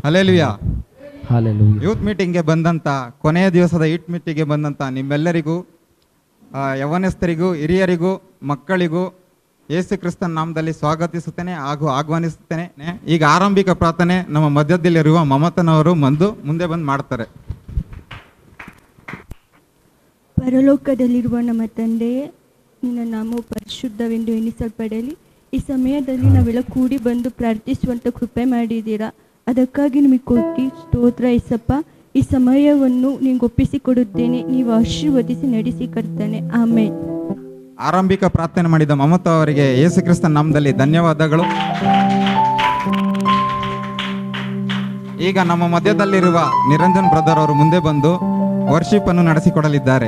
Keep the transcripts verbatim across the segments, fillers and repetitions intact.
Hallelujah. Hallelujah. Youth ಮೀಟಿಂಗ್ಗೆ ಬಂದಂಥ ಕೊನೆಯ ದಿವಸದ ಯೂತ್ ಮೀಟಿಂಗ್ಗೆ ಬಂದಂಥ ನಿಮ್ಮೆಲ್ಲರಿಗೂ, ಯೌವನಸ್ಥರಿಗೂ, ಹಿರಿಯರಿಗೂ, ಮಕ್ಕಳಿಗೂ ಯೇಸು ಕ್ರಿಸ್ತನ ನಾಮದಲ್ಲಿ ಸ್ವಾಗತಿಸುತ್ತೇನೆ ಹಾಗೂ ಆಹ್ವಾನಿಸುತ್ತೇನೆ. ಈಗ ಆರಂಭಿಕ ಪ್ರಾರ್ಥನೆ ನಮ್ಮ ಮಧ್ಯದಲ್ಲಿರುವ ಮಮತನವರು ಬಂದು ಮುಂದೆ ಬಂದು ಮಾಡ್ತಾರೆ. ಪರಲೋಕದಲ್ಲಿರುವ ನಮ್ಮ ತಂದೆಯೇ, ನಿನ್ನ ನಾಮವು ಪರಿಶುದ್ಧವೆಂದು ಎಣಿಸಲ್ಪಡಲಿ. ಈ ಸಮಯದಲ್ಲಿ ನಾವೆಲ್ಲ ಕೂಡಿ ಬಂದು ಪ್ರಾರ್ಥಿಸುವಂಥ ಕೃಪೆ ಮಾಡಿದ್ದೀರಾ, ಅದಕ್ಕಾಗಿ ನಿಮಗೆ ಕೊಟ್ಟು ಸ್ತೋತ್ರ ಏಸಪ್ಪ. ಈ ಸಮಯವನ್ನು ನಿಮ್ಗೆ ಒಪ್ಪಿಸಿಕೊಡುತ್ತೇನೆ, ನೀವು ಆಶೀರ್ವದಿಸಿ ನಡೆಸಿ ಕರ್ತನೆ. ಆಮೇಲೆ ಆರಂಭಿಕ ಪ್ರಾರ್ಥನೆ ಮಾಡಿದ ಮಮತಾ ಅವರಿಗೆ ಯೇಸು ಕ್ರಿಸ್ತನ ನಾಮದಲ್ಲಿ ಧನ್ಯವಾದಗಳು. ಈಗ ನಮ್ಮ ಮಧ್ಯದಲ್ಲಿರುವ ನಿರಂಜನ್ ಬ್ರದರ್ ಅವರು ಮುಂದೆ ಬಂದು ವರ್ಷಿಪ್ ಅನ್ನು ನಡೆಸಿಕೊಡಲಿದ್ದಾರೆ.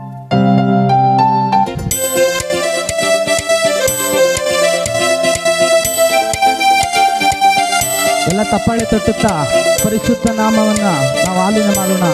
ಎಲ್ಲ ತಪ್ಪಾಳೆ ತೊಟ್ಟುತ್ತಾ ಪರಿಶುದ್ಧ ನಾಮವನ್ನ ನಾವು ಆಲಿನ ಮಾಡೋಣ.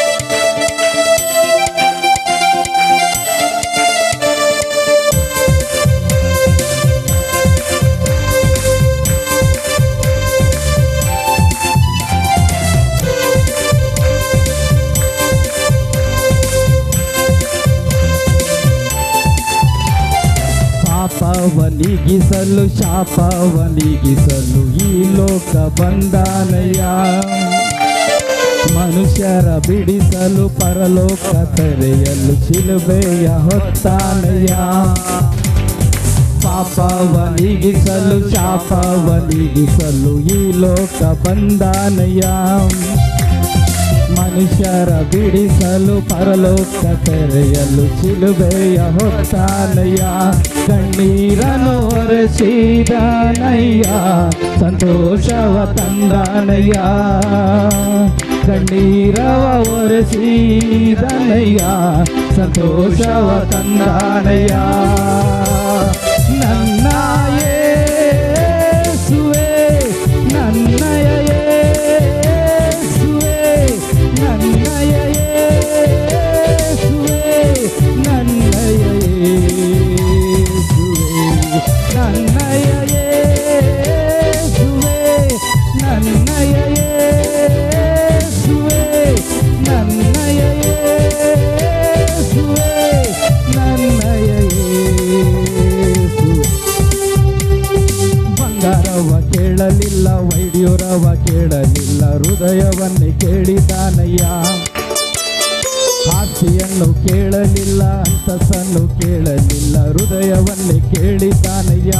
ಪಾಪವನಿಗಿಸಲು ಶಾಪವನಿಗಿಸಲು ಈ ಲೋಕ ಬಂದಾನಯ್ಯ, ಮನುಷ್ಯರ ಬಿಡಿಸಲು ಪರಲೋಕ ತೆರೆಯಲು ಶಿಲುಬೆಯ ಹೊತ್ತಾನಯ್ಯ. ಪಾಪವನಿಗಿಸಲು ಶಾಪವನಿಗಿಸಲು ಈ ಲೋಕ ಬಂದಾನಯ್ಯ, ಮನುಷ್ಯರ ಬಿಡಿಸಲು ಪರಲೋಕ ತೆರೆಯಲು ಶಿಲುಬೆಯ ಹೊತ್ತಾನಯ್ಯ. ಕಣ್ಣೀರನ್ನು ಒರೆಸಿದನಯ್ಯ, ಸಂತೋಷವ ತಂದಾನಯ್ಯ. ಕಣ್ಣೀರವ ಒರೆಸಿದನಯ್ಯ, ಸಂತೋಷವ ತಂದಾನಯ್ಯ. ನನ್ನ ಯೇಸುವೇ, ನನ್ನಯ ಯೇಸುವೇ, ನನ್ನಯ ಯೇಸುವೇ, ನನ್ನಯ ಯೇಸುವೇ, ನನ್ನಯ ಯೇಸುವೇ, ನನ್ನಯ ಯೇಸುವೇ, ನನ್ನಯ ಯೇಸುವೇ, ನನ್ನಯ ಯೇಸುವೇ. ಬಂಗಾರವ ಕೇಳಲಿಲ್ಲ, ವೈದ್ಯರವ ಕೇಳಲಿಲ್ಲ, ಹೃದಯವನ್ನೇ ಕೇಳಿದಾನಯ್ಯ. ಆಸ್ತಿಯನ್ನು ಕೇಳಲಿಲ್ಲ, ಅಂತಸ್ತನ್ನು ಕೇಳಲಿಲ್ಲ, ಹೃದಯವನ್ನೇ ಕೇಳಿದಾನಯ್ಯ.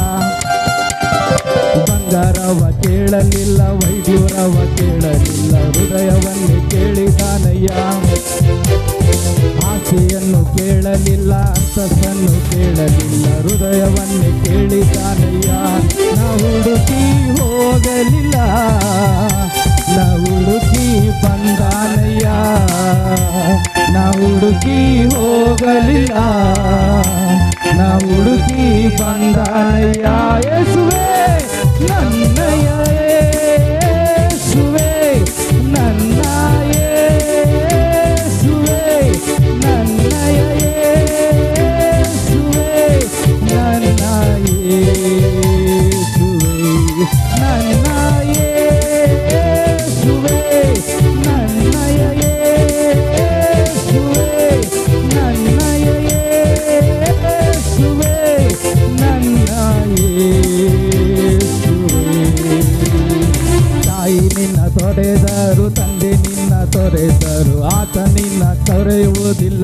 ಬಂಗಾರವ ಕೇಳಲಿಲ್ಲ, ವೈದ್ಯರವ ಕೇಳಲಿಲ್ಲ, ಹೃದಯವನ್ನೇ ಕೇಳಿದಾನಯ್ಯ. ಆಸೆಯನ್ನು ಕೇಳಲಿಲ್ಲ, ಅಂತಸ್ತನ್ನು ಕೇಳಲಿಲ್ಲ, ಹೃದಯವನ್ನೇ ಕೇಳಿದಾನಯ್ಯ. ನಾವು ಹುಡುಕಿ ಹೋಗಲಿಲ್ಲ, ನಾವು ಹುಡುಕಿ ಬಂದಾನಯ್ಯ. ನಾವು ಹುಡುಕಿ ಹೋಗಲಿಲ್ಲ, ನಾವು ಹುಡುಕಿ ಬಂದಾನಯ್ಯ. ಯೇಸುವೇ, ನನ್ನಯ ಯೇಸುವೇ, ನನ್ನ ಯೇಸುವೇ, ನನ್ನಯ ಯೇಸುವೇ, ನನ್ನ ಯೇಸುವೇ, ನನ್ನ ಯೇಸುವೇ, ನನ್ನಯ ಯೇಸುವೇ, ನನ್ನಯ ಯೇಸುವೇ, ನನ್ನ ಯೇಸುವೇ. ತಾಯಿ ನಿನ್ನ ತೊರೆದರು, ತಂದೆ ನಿನ್ನ ತೊರೆದರು, ಆತ ನಿನ್ನ ತೊರೆಯುವುದಿಲ್ಲ.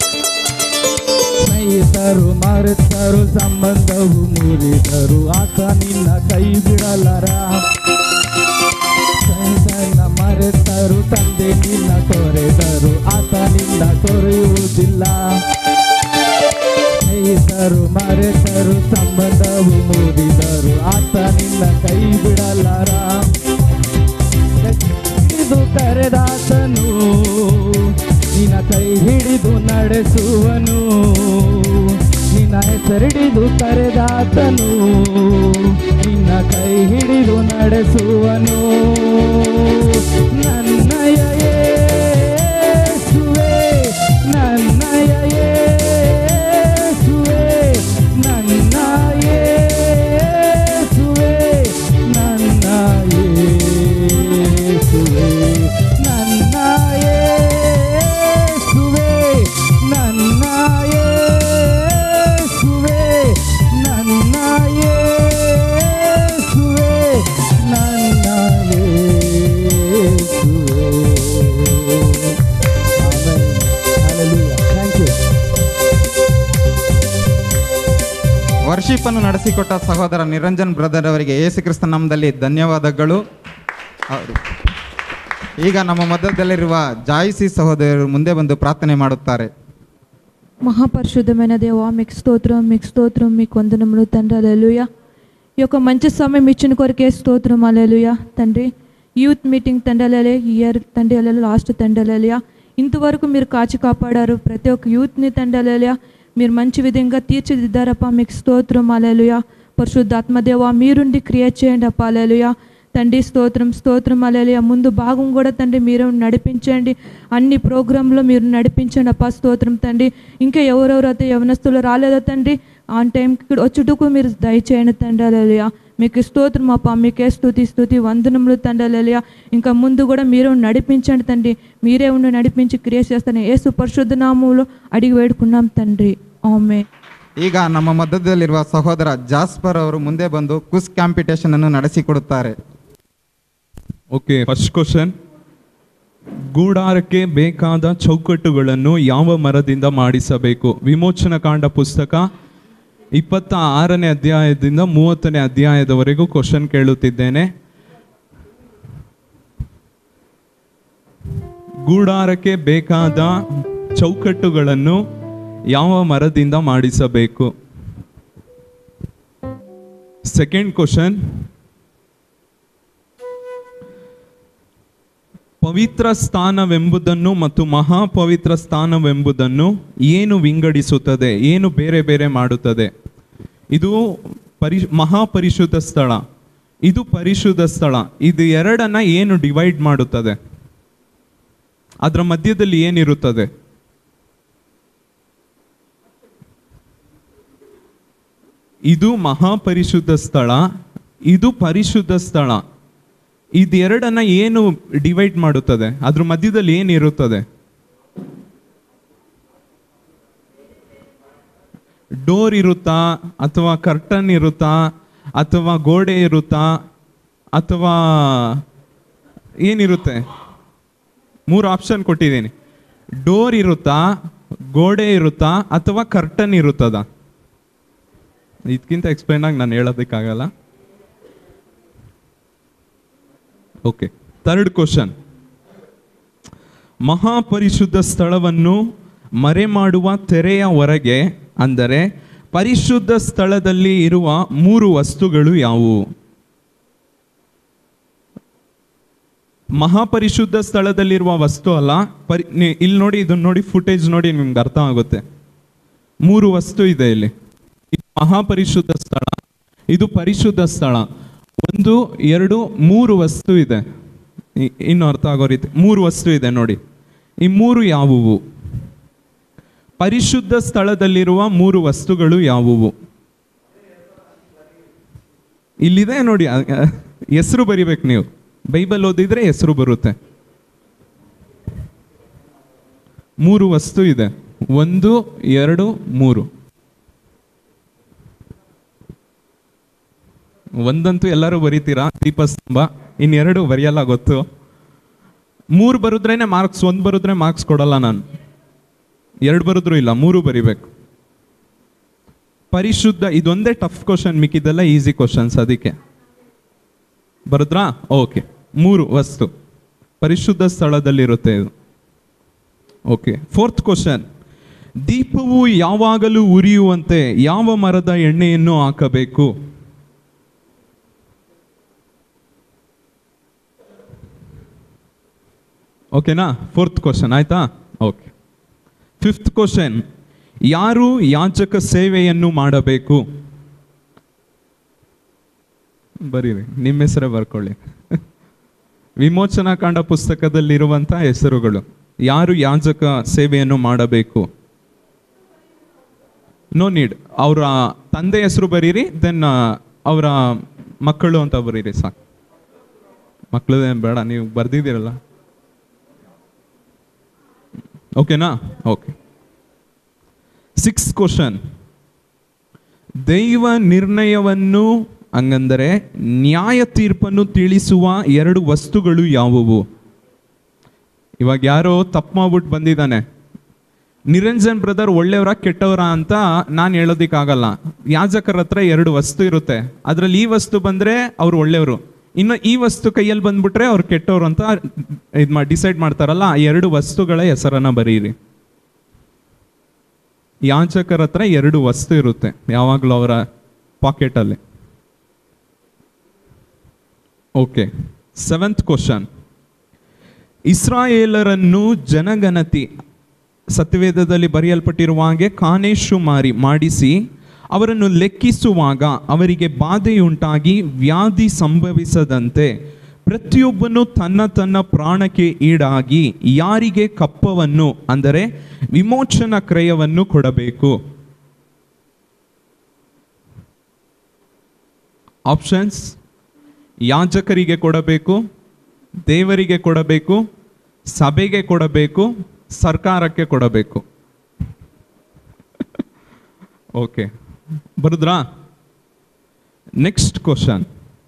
ಸ್ನೇಹಿತರು ಮರೆತರು, ಸಂಬಂಧವು ಮುರಿದರು, ಆತ ನಿನ್ನ ಕೈ ಬಿಡಲರ. ಸ್ನೇಹಿತನ ಮರೆತರು, ತಂದೆ ನಿನ್ನ ತೊರೆದರು, ಆತ ನಿನ್ನ ತೊರೆಯುವುದಿಲ್ಲ. ಸ್ನೇಹಿತರು ಮರೆತರು, ಸಂಬಂಧವು ಮುರಿದರು, ಆತ ನಿನ್ನ ಕೈ ಬಿಡಲಾರ. ಹಿಡಿದು ಕರೆದಾತನು, ನಿನ್ನ ಕೈ ಹಿಡಿದು ನಡೆಸುವನು. ನಿನ್ನ ಹೆಸರಿಡಿದು ಕರೆದಾತನು, ನಿನ್ನ ಕೈ ಹಿಡಿದು ನಡೆಸುವನು. ನನ್ನಯ ಯೇಸುವೇ, ನನ್ನಯ ಯೇಸುವೇ, ನನ್ನ ಯೇಸುವೇ, ನನ್ನ ಯೇಸುವೇ. ವರ್ಷಿಪ್ ಅನ್ನು ನಡೆಸಿಕೊಟ್ಟ ಸಹೋದರ ನಿರಂಜನ್ ಬ್ರದರ್ ಅವರಿಗೆ ಯೇಸು ಕ್ರಿಸ್ತ ನಾಮದಲ್ಲಿ ಧನ್ಯವಾದಗಳು. ಅವರು ಈಗ ನಮ್ಮ ಮಧ್ಯದಲ್ಲಿರುವ ಜಾಯಿಸಿ సహోదరు ಮುಂದೆ ಬಂದು ప్రార్థನೆ ಮಾಡುತ್ತಾರೆ. మహాపరిశుద్ధమైన దేవా మీకు స్తోత్రం, మీకు స్తోత్రం, మీకు వందనములు తండ్రి. హల్లెలూయా. ఈ యొక్క మంచి సమయం ఇచ్చిన కొరకే స్తోత్రం. హల్లెలూయా తండ్రి. యూత్ మీటింగ్ తండ్రి హల్లెలూయా, ఇయర్ తండ్రి హల్లెలూయా, లాస్ట్ తండ్రి హల్లెలూయా, ఇంతవరకు మీరు కాచి కాపాడారు. ప్రతి ఒక్క యూత్ని తండ్రి హల్లెలూయా మీరు మంచి విధంగా తీర్చిదిద్దారప్ప, మీకు స్తోత్రం. హల్లెలూయా. పరిశుద్ధాత్మదేవా మీరుండి క్రియేట్ చేయండి అప్ప. హల్లెలూయా తండ్రి స్తోత్రం, స్తోత్రం. హల్లెలూయా. ముందు భాగం కూడా తండ్రి మీరు నడిపించండి, అన్ని ప్రోగ్రాంలో మీరు నడిపించండి అప్ప. స్తోత్రం తండ్రి. ఇంకా ఎవరెవరైతే యవనస్తులు రాలేదో తండ్రి ఆన్ టైంకి వచ్చుటకు మీరు దయచేయండి తండ్రి. హల్లెలూయా మీకు స్తోత్రం అప్ప, మీకే స్తుతి స్తుతి వందనములు తండ్రి. హల్లెలూయా ఇంకా ముందు కూడా మీరు నడిపించండి తండ్రి, మీరే ఉండి నడిపించి క్రియ చేస్తాను. యేసు పరిశుద్ధ నామములో అడిగి వేడుకున్నాం తండ్రి. ఆమేన్. ಈಗ ನಮ್ಮ ಮಧ್ಯದಲ್ಲಿರುವ ಸಹೋದರ ಜಾಸ್ಪರ್ ಅವರು ಮುಂದೆ ಬಂದು ಕ್ವಿಜ್ ಕಾಂಪಿಟೇಷನ್ ಅನ್ನು ನಡೆಸಿಕೊಡುತ್ತಾರೆ. ಓಕೆ, ಫಸ್ಟ್ ಕ್ವಶನ್, ಗೂಡಾರಕ್ಕೆ ಬೇಕಾದ ಚೌಕಟ್ಟುಗಳನ್ನು ಯಾವ ಮರದಿಂದ ಮಾಡಿಸಬೇಕು? ವಿಮೋಚನ ಕಾಂಡ ಪುಸ್ತಕ ಇಪ್ಪತ್ತ ಆರನೇ ಅಧ್ಯಾಯದಿಂದ ಮೂವತ್ತನೇ ಅಧ್ಯಾಯದವರೆಗೂ ಕ್ವಶನ್ ಕೇಳುತ್ತಿದ್ದೇನೆ. ಗೂಡಾರಕ್ಕೆ ಬೇಕಾದ ಚೌಕಟ್ಟುಗಳನ್ನು ಯಾವ ಮರದಿಂದ ಮಾಡಿಸಬೇಕು? ಸೆಕೆಂಡ್ ಕ್ವಶನ್, ಪವಿತ್ರ ಸ್ಥಾನವೆಂಬುದನ್ನು ಮತ್ತು ಮಹಾಪವಿತ್ರ ಸ್ಥಾನವೆಂಬುದನ್ನು ಏನು ವಿಂಗಡಿಸುತ್ತದೆ, ಏನು ಬೇರೆ ಬೇರೆ ಮಾಡುತ್ತದೆ? ಇದು ಪರಿ ಮಹಾಪರಿಶುದ್ಧ ಸ್ಥಳ, ಇದು ಪರಿಶುದ್ಧ ಸ್ಥಳ. ಇದು ಎರಡನ್ನ ಏನು ಡಿವೈಡ್ ಮಾಡುತ್ತದೆ? ಅದರ ಮಧ್ಯದಲ್ಲಿ ಏನಿರುತ್ತದೆ? ಇದು ಮಹಾಪರಿಶುದ್ಧ ಸ್ಥಳ, ಇದು ಪರಿಶುದ್ಧ ಸ್ಥಳ. ಇದೆರಡನ್ನ ಏನು ಡಿವೈಡ್ ಮಾಡುತ್ತದೆ? ಅದ್ರ ಮಧ್ಯದಲ್ಲಿ ಏನಿರುತ್ತದೆ? ಡೋರ್ ಇರುತ್ತಾ, ಅಥವಾ ಕರ್ಟನ್ ಇರುತ್ತಾ, ಅಥವಾ ಗೋಡೆ ಇರುತ್ತಾ, ಅಥವಾ ಏನಿರುತ್ತೆ? ಮೂರು ಆಪ್ಷನ್ ಕೊಟ್ಟಿದ್ದೀನಿ. ಡೋರ್ ಇರುತ್ತಾ, ಗೋಡೆ ಇರುತ್ತಾ, ಅಥವಾ ಕರ್ಟನ್ ಇರುತ್ತದ? ಇದಕ್ಕಿಂತ ಎಕ್ಸ್ಪ್ಲೈನ್ ಆಗಿ ನಾನು ಹೇಳೋದಕ್ಕಾಗಲ್ಲ. ಓಕೆ, ಥರ್ಡ್ ಕ್ವಶನ್, ಮಹಾಪರಿಶುದ್ಧ ಸ್ಥಳವನ್ನು ಮರೆ ಮಾಡುವ ತೆರೆಯ ಹೊರಗೆ, ಅಂದರೆ ಪರಿಶುದ್ಧ ಸ್ಥಳದಲ್ಲಿ ಇರುವ ಮೂರು ವಸ್ತುಗಳು ಯಾವುವು? ಮಹಾಪರಿಶುದ್ಧ ಸ್ಥಳದಲ್ಲಿರುವ ವಸ್ತು ಅಲ್ಲ, ಪರಿ ಇಲ್ಲಿ ನೋಡಿ, ಇದನ್ನ ನೋಡಿ, ಫುಟೇಜ್ ನೋಡಿ, ನಿಮ್ಗೆ ಅರ್ಥ ಆಗುತ್ತೆ. ಮೂರು ವಸ್ತು ಇದೆ ಇಲ್ಲಿ. ಇದು ಮಹಾಪರಿಶುದ್ಧ ಸ್ಥಳ, ಇದು ಪರಿಶುದ್ಧ ಸ್ಥಳ. ಒಂದು, ಎರಡು, ಮೂರು ವಸ್ತು ಇದೆ. ಇನ್ನು ಅರ್ಥ ಆಗೋ ರೀತಿ ಮೂರು ವಸ್ತು ಇದೆ ನೋಡಿ. ಈ ಮೂರು ಯಾವುವು? ಪರಿಶುದ್ಧ ಸ್ಥಳದಲ್ಲಿರುವ ಮೂರು ವಸ್ತುಗಳು ಯಾವುವು? ಇಲ್ಲಿದೆ ನೋಡಿ, ಹೆಸರು ಬರಿಬೇಕು ನೀವು. ಬೈಬಲ್ ಓದಿದ್ರೆ ಹೆಸರು ಬರುತ್ತೆ. ಮೂರು ವಸ್ತು ಇದೆ. ಒಂದು, ಎರಡು, ಮೂರು. ಒಂದಂತೂ ಎಲ್ಲರೂ ಬರೀತೀರಾ, ದೀಪಸ್ತಂಭ. ಇನ್ನೆರಡು ಬರೆಯಲ್ಲ, ಗೊತ್ತು. ಮೂರು ಬರುದ್ರೇನೆ ಮಾರ್ಕ್ಸ್, ಒಂದು ಬರುದ್ರೆ ಮಾರ್ಕ್ಸ್ ಕೊಡಲ್ಲ ನಾನು. ಎರಡು ಬರುದ್ರು ಇಲ್ಲ, ಮೂರು ಬರಿಬೇಕು. ಪರಿಶುದ್ಧ, ಇದೊಂದೇ ಟಫ್ ಕ್ವಶನ್, ಮಿಕ್ಕಿದೆಲ್ಲ ಈಸಿ ಕ್ವಶನ್ಸ್. ಅದಕ್ಕೆ ಬರುದ್ರಾ? ಓಕೆ, ಮೂರು ವಸ್ತು ಪರಿಶುದ್ಧ ಸ್ಥಳದಲ್ಲಿರುತ್ತೆ ಇದು. ಓಕೆ, ಫೋರ್ತ್ ಕ್ವಶನ್, ದೀಪವು ಯಾವಾಗಲೂ ಉರಿಯುವಂತೆ ಯಾವ ಮರದ ಎಣ್ಣೆಯನ್ನು ಹಾಕಬೇಕು? ಓಕೆನಾ? ಫೋರ್ತ್ ಕ್ವಶನ್ ಆಯ್ತಾ? ಓಕೆ. ಫಿಫ್ತ್ ಕ್ವಶನ್, ಯಾರು ಯಾಜಕ ಸೇವೆಯನ್ನು ಮಾಡಬೇಕು? ಬರೀರಿ, ನಿಮ್ಮ ಹೆಸರೇ ಬರ್ಕೊಳ್ಳಿ. ವಿಮೋಚನಾ ಕಾಂಡ ಪುಸ್ತಕದಲ್ಲಿರುವಂಥ ಹೆಸರುಗಳು. ಯಾರು ಯಾಜಕ ಸೇವೆಯನ್ನು ಮಾಡಬೇಕು? No need. ಅವರ ತಂದೆ ಹೆಸರು ಬರೀರಿ, ದೆನ್ ಅವರ ಮಕ್ಕಳು ಅಂತ ಬರೀರಿ ಸಾಕು. ಮಕ್ಕಳದೇನು ಬೇಡ, ನೀವು ಬರ್ದಿದ್ದೀರಲ್ಲ. ಓಕೆನಾ? ಓಕೆ. ಸಿಕ್ಸ್ ಕ್ವಶನ್, ದೈವ ನಿರ್ಣಯವನ್ನು, ಹಂಗಂದರೆ ನ್ಯಾಯ ತೀರ್ಪನ್ನು ತಿಳಿಸುವ ಎರಡು ವಸ್ತುಗಳು ಯಾವುವು? ಇವಾಗ ಯಾರೋ ತಪ್ಪು ಮಾಡ್ಬಿಟ್ಟು ಬಂದಿದ್ದಾನೆ, ನಿರಂಜನ್ ಬ್ರದರ್ ಒಳ್ಳೆಯವರ ಕೆಟ್ಟವರ ಅಂತ ನಾನು ಹೇಳೋದಿಕ್ಕಾಗಲ್ಲ. ಯಾಜಕರ ಹತ್ರ ಎರಡು ವಸ್ತು ಇರುತ್ತೆ, ಅದರಲ್ಲಿ ಈ ವಸ್ತು ಬಂದರೆ ಅವ್ರು ಒಳ್ಳೆಯವರು, ಇನ್ನು ಈ ವಸ್ತು ಕೈಯಲ್ಲಿ ಬಂದ್ಬಿಟ್ರೆ ಅವ್ರು ಕೆಟ್ಟವರು ಅಂತ ಇದು ಮಾಡಿ ಡಿಸೈಡ್ ಮಾಡ್ತಾರಲ್ಲ. ಆ ಎರಡು ವಸ್ತುಗಳ ಹೆಸರನ್ನ ಬರೀರಿ. ಯಾಜಕರ ಹತ್ರ ಎರಡು ವಸ್ತು ಇರುತ್ತೆ ಯಾವಾಗಲೂ ಅವರ ಪಾಕೆಟಲ್ಲಿ. Okay, seventh question. ಇಸ್ರಾಯೇಲರನ್ನು ಜನಗಣತಿ ಸತ್ಯವೇದದಲ್ಲಿ ಬರೆಯಲ್ಪಟ್ಟಿರುವ ಹಾಗೆ ಕಾನೇಶುಮಾರಿ ಮಾಡಿಸಿ ಅವರನ್ನು ಲೆಕ್ಕಿಸುವಾಗ ಅವರಿಗೆ ಬಾಧೆಯುಂಟಾಗಿ ವ್ಯಾಧಿ ಸಂಭವಿಸದಂತೆ ಪ್ರತಿಯೊಬ್ಬನು ತನ್ನ ತನ್ನ ಪ್ರಾಣಕ್ಕೆ ಈಡಾಗಿ ಯಾರಿಗೆ ಕಪ್ಪವನ್ನು ಅಂದರೆ ವಿಮೋಚನಾ ಕ್ರಯವನ್ನು ಕೊಡಬೇಕು. ಆಪ್ಷನ್ಸ್: ಯಾಜಕರಿಗೆ ಕೊಡಬೇಕು, ದೇವರಿಗೆ ಕೊಡಬೇಕು, ಸಭೆಗೆ ಕೊಡಬೇಕು, ಸರ್ಕಾರಕ್ಕೆ ಕೊಡಬೇಕು. ಓಕೆ, ಬರುದ್ರಾ? Next question.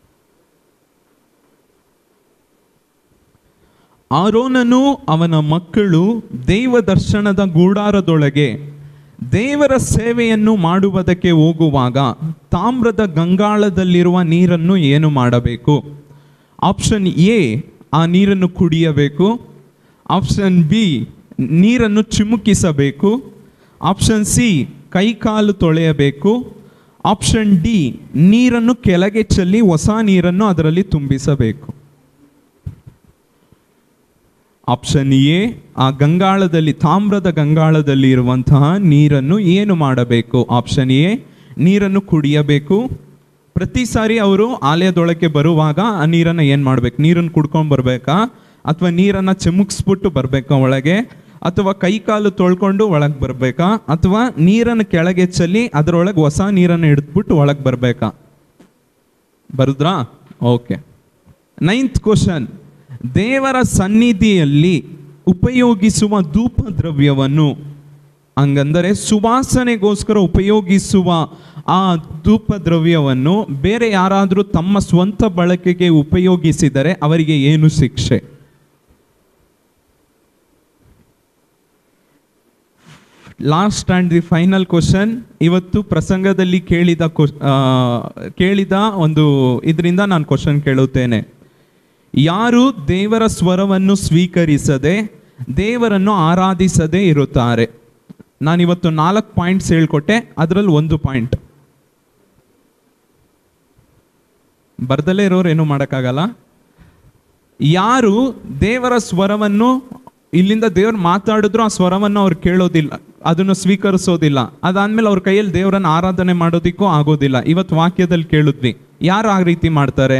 ಆರೋನನು ಅವನ ಮಕ್ಕಳು ದೇವ ದರ್ಶನದ ಗೂಡಾರದೊಳಗೆ ದೇವರ ಸೇವೆಯನ್ನು ಮಾಡುವುದಕ್ಕೆ ಹೋಗುವಾಗ ತಾಮ್ರದ ಗಂಗಾಳದಲ್ಲಿರುವ ನೀರನ್ನು ಏನು ಮಾಡಬೇಕು? ಆಪ್ಷನ್ ಎ, ಆ ನೀರನ್ನು ಕುಡಿಯಬೇಕು. ಆಪ್ಷನ್ ಬಿ, ನೀರನ್ನು ಚಿಮುಕಿಸಬೇಕು. ಆಪ್ಷನ್ ಸಿ, ಕೈಕಾಲು ತೊಳೆಯಬೇಕು. ಆಪ್ಷನ್ ಡಿ, ನೀರನ್ನು ಕೆಳಗೆ ಚೆಲ್ಲಿ ಹೊಸ ನೀರನ್ನು ಅದರಲ್ಲಿ ತುಂಬಿಸಬೇಕು. ಆಪ್ಷನ್ ಎ, ಆ ಗಂಗಾಳದಲ್ಲಿ ತಾಮ್ರದ ಗಂಗಾಳದಲ್ಲಿ ಇರುವಂತಹ ನೀರನ್ನು ಏನು ಮಾಡಬೇಕು? ಆಪ್ಷನ್ ಎ, ನೀರನ್ನು ಕುಡಿಯಬೇಕು. ಪ್ರತಿ ಸಾರಿ ಅವರು ಆಲಯದೊಳಕ್ಕೆ ಬರುವಾಗ ಆ ನೀರನ್ನು ಏನು ಮಾಡಬೇಕು? ನೀರನ್ನು ಕುಡ್ಕೊಂಡು ಬರಬೇಕಾ, ಅಥವಾ ನೀರನ್ನು ಚಿಮುಕ್ಸ್ಬಿಟ್ಟು ಬರಬೇಕಾ ಒಳಗೆ, ಅಥವಾ ಕೈಕಾಲು ತೊಳ್ಕೊಂಡು ಒಳಗೆ ಬರಬೇಕಾ, ಅಥವಾ ನೀರನ್ನು ಕೆಳಗೆ ಚೆಲ್ಲಿ ಅದರೊಳಗೆ ಹೊಸ ನೀರನ್ನು ಹಿಡಿದ್ಬಿಟ್ಟು ಒಳಗೆ ಬರಬೇಕಾ? ಬರುದ್ರಾ? ಓಕೆ. Ninth question. ದೇವರ ಸನ್ನಿಧಿಯಲ್ಲಿ ಉಪಯೋಗಿಸುವ ಧೂಪ ದ್ರವ್ಯವನ್ನು, ಹಂಗಂದರೆ ಸುವಾಸನೆಗೋಸ್ಕರ ಉಪಯೋಗಿಸುವ ಆ ಧೂಪ ದ್ರವ್ಯವನ್ನು ಬೇರೆ ಯಾರಾದರೂ ತಮ್ಮ ಸ್ವಂತ ಬಳಕೆಗೆ ಉಪಯೋಗಿಸಿದರೆ ಅವರಿಗೆ ಏನು ಶಿಕ್ಷೆ? Last and the final question. ಇವತ್ತು ಪ್ರಸಂಗದಲ್ಲಿ ಕೇಳಿದ ಕೇಳಿದ ಒಂದು ಇದರಿಂದ ನಾನು ಕ್ವಶನ್ ಕೇಳುತ್ತೇನೆ. ಯಾರು ದೇವರ ಸ್ವರವನ್ನು ಸ್ವೀಕರಿಸದೆ ದೇವರನ್ನು ಆರಾಧಿಸದೇ ಇರುತ್ತಾರೆ? ನಾನಿವತ್ತು ನಾಲ್ಕು ಪಾಯಿಂಟ್ಸ್ ಹೇಳ್ಕೊಟ್ಟೆ, ಅದರಲ್ಲಿ ಒಂದು ಪಾಯಿಂಟ್ ಬರ್ದಲೇ ಇರೋರು ಏನೂ ಮಾಡೋಕ್ಕಾಗಲ್ಲ. ಯಾರು ದೇವರ ಸ್ವರವನ್ನು, ಇಲ್ಲಿಂದ ದೇವ್ರು ಮಾತಾಡಿದ್ರು ಆ ಸ್ವರವನ್ನು ಅವ್ರು ಕೇಳೋದಿಲ್ಲ, ಅದನ್ನು ಸ್ವೀಕರಿಸೋದಿಲ್ಲ, ಅದಾದ್ಮೇಲೆ ಅವ್ರ ಕೈಯಲ್ಲಿ ದೇವರನ್ನು ಆರಾಧನೆ ಮಾಡೋದಿಕ್ಕೂ ಆಗೋದಿಲ್ಲ. ಇವತ್ತು ವಾಕ್ಯದಲ್ಲಿ ಕೇಳಿದ್ವಿ, ಯಾರು ಆ ರೀತಿ ಮಾಡ್ತಾರೆ?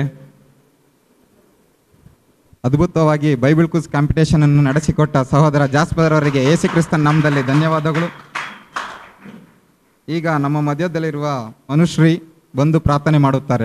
ಅದ್ಭುತವಾಗಿ ಬೈಬಲ್ ಕ್ವಿಜ್ ಕಾಂಪಿಟೇಷನ್ ಅನ್ನು ನಡೆಸಿಕೊಟ್ಟ ಸಹೋದರ ಜಾಸ್ಪರ್ ಅವರಿಗೆ ಯೇಸು ಕ್ರಿಸ್ತನ ನಾಮದಲ್ಲಿ ಧನ್ಯವಾದಗಳು. ಈಗ ನಮ್ಮ ಮಧ್ಯದಲ್ಲಿರುವ ಅನುಶ್ರೀ ಬಂದು ಪ್ರಾರ್ಥನೆ ಮಾಡುತ್ತಾರೆ.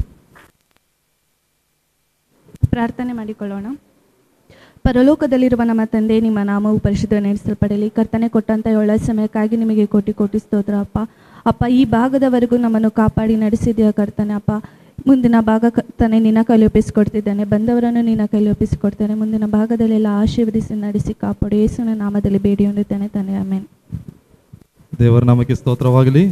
ಪ್ರಾರ್ಥನೆ ಮಾಡಿಕೊಳ್ಳೋಣ. ಪರಲೋಕದಲ್ಲಿರುವ ನಮ್ಮ ತಂದೆ, ನಿಮ್ಮ ನಾಮವು ಪರಿಶುದ್ಧ ನೆನೆಸಲ್ಪಡಲಿ. ಕರ್ತನೆ ಕೊಟ್ಟಂಥ ಒಳ್ಳೆಯ ಸಮಯಕ್ಕಾಗಿ ನಿಮಗೆ ಕೋಟಿ ಕೋಟಿ ಸ್ತೋತ್ರ ಅಪ್ಪ. ಅಪ್ಪ, ಈ ಭಾಗದವರೆಗೂ ನಮ್ಮನ್ನು ಕಾಪಾಡಿ ನಡೆಸಿದೆಯಾ ಕರ್ತನೆ. ಅಪ್ಪ, ಮುಂದಿನ ಭಾಗ ಕರ್ತನೆ ನಿನ್ನ ಕೈಲಿ ಒಪ್ಪಿಸಿಕೊಡ್ತಿದ್ದಾನೆ, ಬಂದವರನ್ನು ನಿನ್ನ ಕೈಲಿ ಒಪ್ಪಿಸಿಕೊಡ್ತಾನೆ. ಮುಂದಿನ ಭಾಗದಲ್ಲೆಲ್ಲ ಆಶೀರ್ವದಿಸಿ ನಡೆಸಿ ಕಾಪಾಡು. ಯೇಸುವಿನ ನಾಮದಲ್ಲಿ ಬೇಡಿ ಹೊಂದುತ್ತೇನೆ ತಾನೆ, ಆಮೆನ್. ದೇವರ ನಾಮಕ್ಕೆ ಸ್ತೋತ್ರವಾಗಲಿ.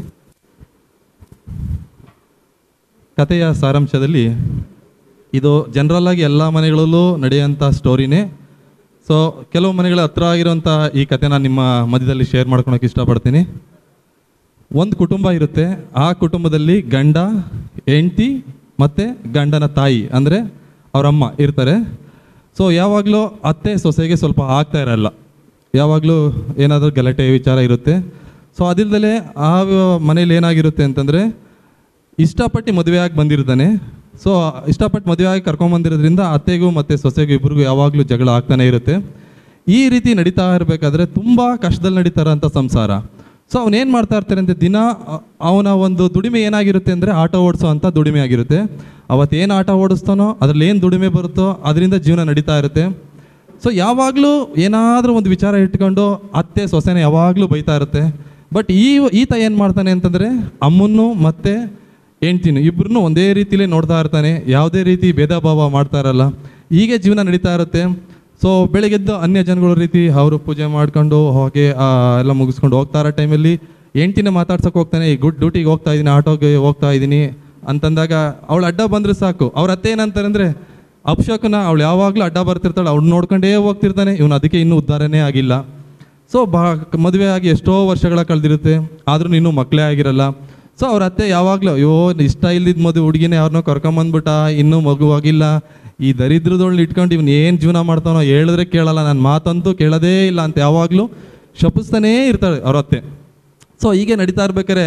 ಕಥೆಯ ಸಾರಾಂಶದಲ್ಲಿ ಇದು ಜನರಲ್ ಆಗಿ ಎಲ್ಲ ಮನೆಗಳಲ್ಲೂ ನಡೆಯುವಂಥ ಸ್ಟೋರಿನೇ. ಸೊ ಕೆಲವು ಮನೆಗಳ ಹತ್ರ ಆಗಿರೋಂಥ ಈ ಕತೆ ನಾನು ನಿಮ್ಮ ಮಧ್ಯದಲ್ಲಿ ಶೇರ್ ಮಾಡ್ಕೊಳಕ್ಕೆ ಇಷ್ಟಪಡ್ತೀನಿ. ಒಂದು ಕುಟುಂಬ ಇರುತ್ತೆ. ಆ ಕುಟುಂಬದಲ್ಲಿ ಗಂಡ, ಹೆಂಡತಿ ಮತ್ತು ಗಂಡನ ತಾಯಿ ಅಂದರೆ ಅವರಮ್ಮ ಇರ್ತಾರೆ. ಸೊ ಯಾವಾಗಲೂ ಅತ್ತೆ ಸೊಸೆಗೆ ಸ್ವಲ್ಪ ಆಗ್ತಾ ಇರಲ್ಲ, ಯಾವಾಗಲೂ ಏನಾದರೂ ಗಲಾಟೆ ವಿಚಾರ ಇರುತ್ತೆ. ಸೊ ಅದಿಲ್ಲದೆ ಆ ಮನೇಲಿ ಏನಾಗಿರುತ್ತೆ ಅಂತಂದರೆ, ಇಷ್ಟಪಟ್ಟು ಮದುವೆಯಾಗಿ ಬಂದಿರ್ತಾನೆ. ಸೊ ಇಷ್ಟಪಟ್ಟು ಮದುವೆಯಾಗಿ ಕರ್ಕೊಂಬಂದಿರೋದ್ರಿಂದ ಅತ್ತೆಗೂ ಮತ್ತು ಸೊಸೆಗೂ ಇಬ್ಬರಿಗೂ ಯಾವಾಗಲೂ ಜಗಳ ಆಗ್ತಾನೆ ಇರುತ್ತೆ. ಈ ರೀತಿ ನಡೀತಾ ಇರಬೇಕಾದ್ರೆ ತುಂಬ ಕಷ್ಟದಲ್ಲಿ ನಡೀತಾರಂಥ ಸಂಸಾರ. ಸೊ ಅವನೇನು ಮಾಡ್ತಾ ಇರ್ತಾರೆ ಅಂದರೆ, ದಿನ ಅವನ ಒಂದು ದುಡಿಮೆ ಏನಾಗಿರುತ್ತೆ ಅಂದರೆ ಆಟ ಓಡಿಸೋ ಅಂಥ ದುಡಿಮೆ ಆಗಿರುತ್ತೆ. ಅವತ್ತೇನು ಆಟ ಓಡಿಸ್ತಾನೋ ಅದರಲ್ಲಿ ಏನು ದುಡಿಮೆ ಬರುತ್ತೋ ಅದರಿಂದ ಜೀವನ ನಡೀತಾ ಇರುತ್ತೆ. ಸೊ ಯಾವಾಗಲೂ ಏನಾದರೂ ಒಂದು ವಿಚಾರ ಇಟ್ಕೊಂಡು ಅತ್ತೆ ಸೊಸೆನ ಯಾವಾಗಲೂ ಬೈತಾ ಇರುತ್ತೆ. ಬಟ್ ಈ ಈತ ಏನು ಮಾಡ್ತಾನೆ ಅಂತಂದರೆ, ಅಮ್ಮನ್ನು ಮತ್ತು ಹೆಂಡ್ತಿನು ಇಬ್ಬರನ್ನೂ ಒಂದೇ ರೀತಿಲೇ ನೋಡ್ತಾ ಇರ್ತಾನೆ, ಯಾವುದೇ ರೀತಿ ಭೇದ ಭಾವ ಮಾಡ್ತಾ ಇರಲ್ಲ. ಹೀಗೆ ಜೀವನ ನಡೀತಾ ಇರುತ್ತೆ. ಸೊ ಬೆಳಗ್ಗೆದ್ದು ಅನ್ಯ ಜನಗಳ ರೀತಿ ಅವರು ಪೂಜೆ ಮಾಡ್ಕೊಂಡು ಹೋಗಿ ಆ, ಎಲ್ಲ ಮುಗಿಸ್ಕೊಂಡು ಹೋಗ್ತಾ ಇರೋ ಟೈಮಲ್ಲಿ ಹೆಂಡ್ತಿನ ಮಾತಾಡ್ಸೋಕೆ ಹೋಗ್ತಾನೆ, ಈ ಗುಡ್ ಡ್ಯೂಟಿಗೆ ಹೋಗ್ತಾ ಇದ್ದೀನಿ, ಆಟೋಗೆ ಹೋಗ್ತಾ ಇದ್ದೀನಿ ಅಂತಂದಾಗ ಅವಳು ಅಡ್ಡ ಬಂದರೆ ಸಾಕು. ಅವ್ರ ಅತ್ತೆ ಏನಂತಾರೆ ಅಂದರೆ, ಅಪ್ಶಕನ ಅವಳು ಯಾವಾಗಲೂ ಅಡ್ಡ ಬರ್ತಿರ್ತಾಳೆ, ಅವ್ಳು ನೋಡ್ಕೊಂಡೇ ಹೋಗ್ತಿರ್ತಾನೆ, ಇವನು ಅದಕ್ಕೆ ಇನ್ನೂ ಉದ್ಧಾರನೇ ಆಗಿಲ್ಲ. ಸೊ ಬಾ ಮದುವೆ ಆಗಿ ಎಷ್ಟೋ ವರ್ಷಗಳ ಕಳೆದಿರುತ್ತೆ, ಆದ್ರೂ ಇನ್ನೂ ಮಕ್ಕಳೇ ಆಗಿರಲ್ಲ. ಸೊ ಅವ್ರ ಅತ್ತೆ ಯಾವಾಗಲೂ ಅಯ್ಯೋ ಇಷ್ಟ ಇಲ್ದಿದ್ದ ಮದುವೆ ಹುಡುಗಿನೇ ಯಾರನ್ನೋ ಕರ್ಕೊಂಬಂದ್ಬಿಟ್ಟ, ಇನ್ನೂ ಮಗುವಾಗಿಲ್ಲ, ಈ ದರಿದ್ರದೊಳನ್ನ ಇಟ್ಕೊಂಡು ಇವ್ನು ಏನು ಜೀವನ ಮಾಡ್ತಾನೋ, ಹೇಳಿದ್ರೆ ಕೇಳಲ್ಲ, ನನ್ನ ಮಾತಂತೂ ಕೇಳೋದೇ ಇಲ್ಲ ಅಂತ ಯಾವಾಗಲೂ ಶಪಿಸ್ತಾನೇ ಇರ್ತಾಳೆ ಅವ್ರ ಅತ್ತೆ. ಸೊ ಹೀಗೆ ನಡೀತಾ ಇರ್ಬೇಕಾರೆ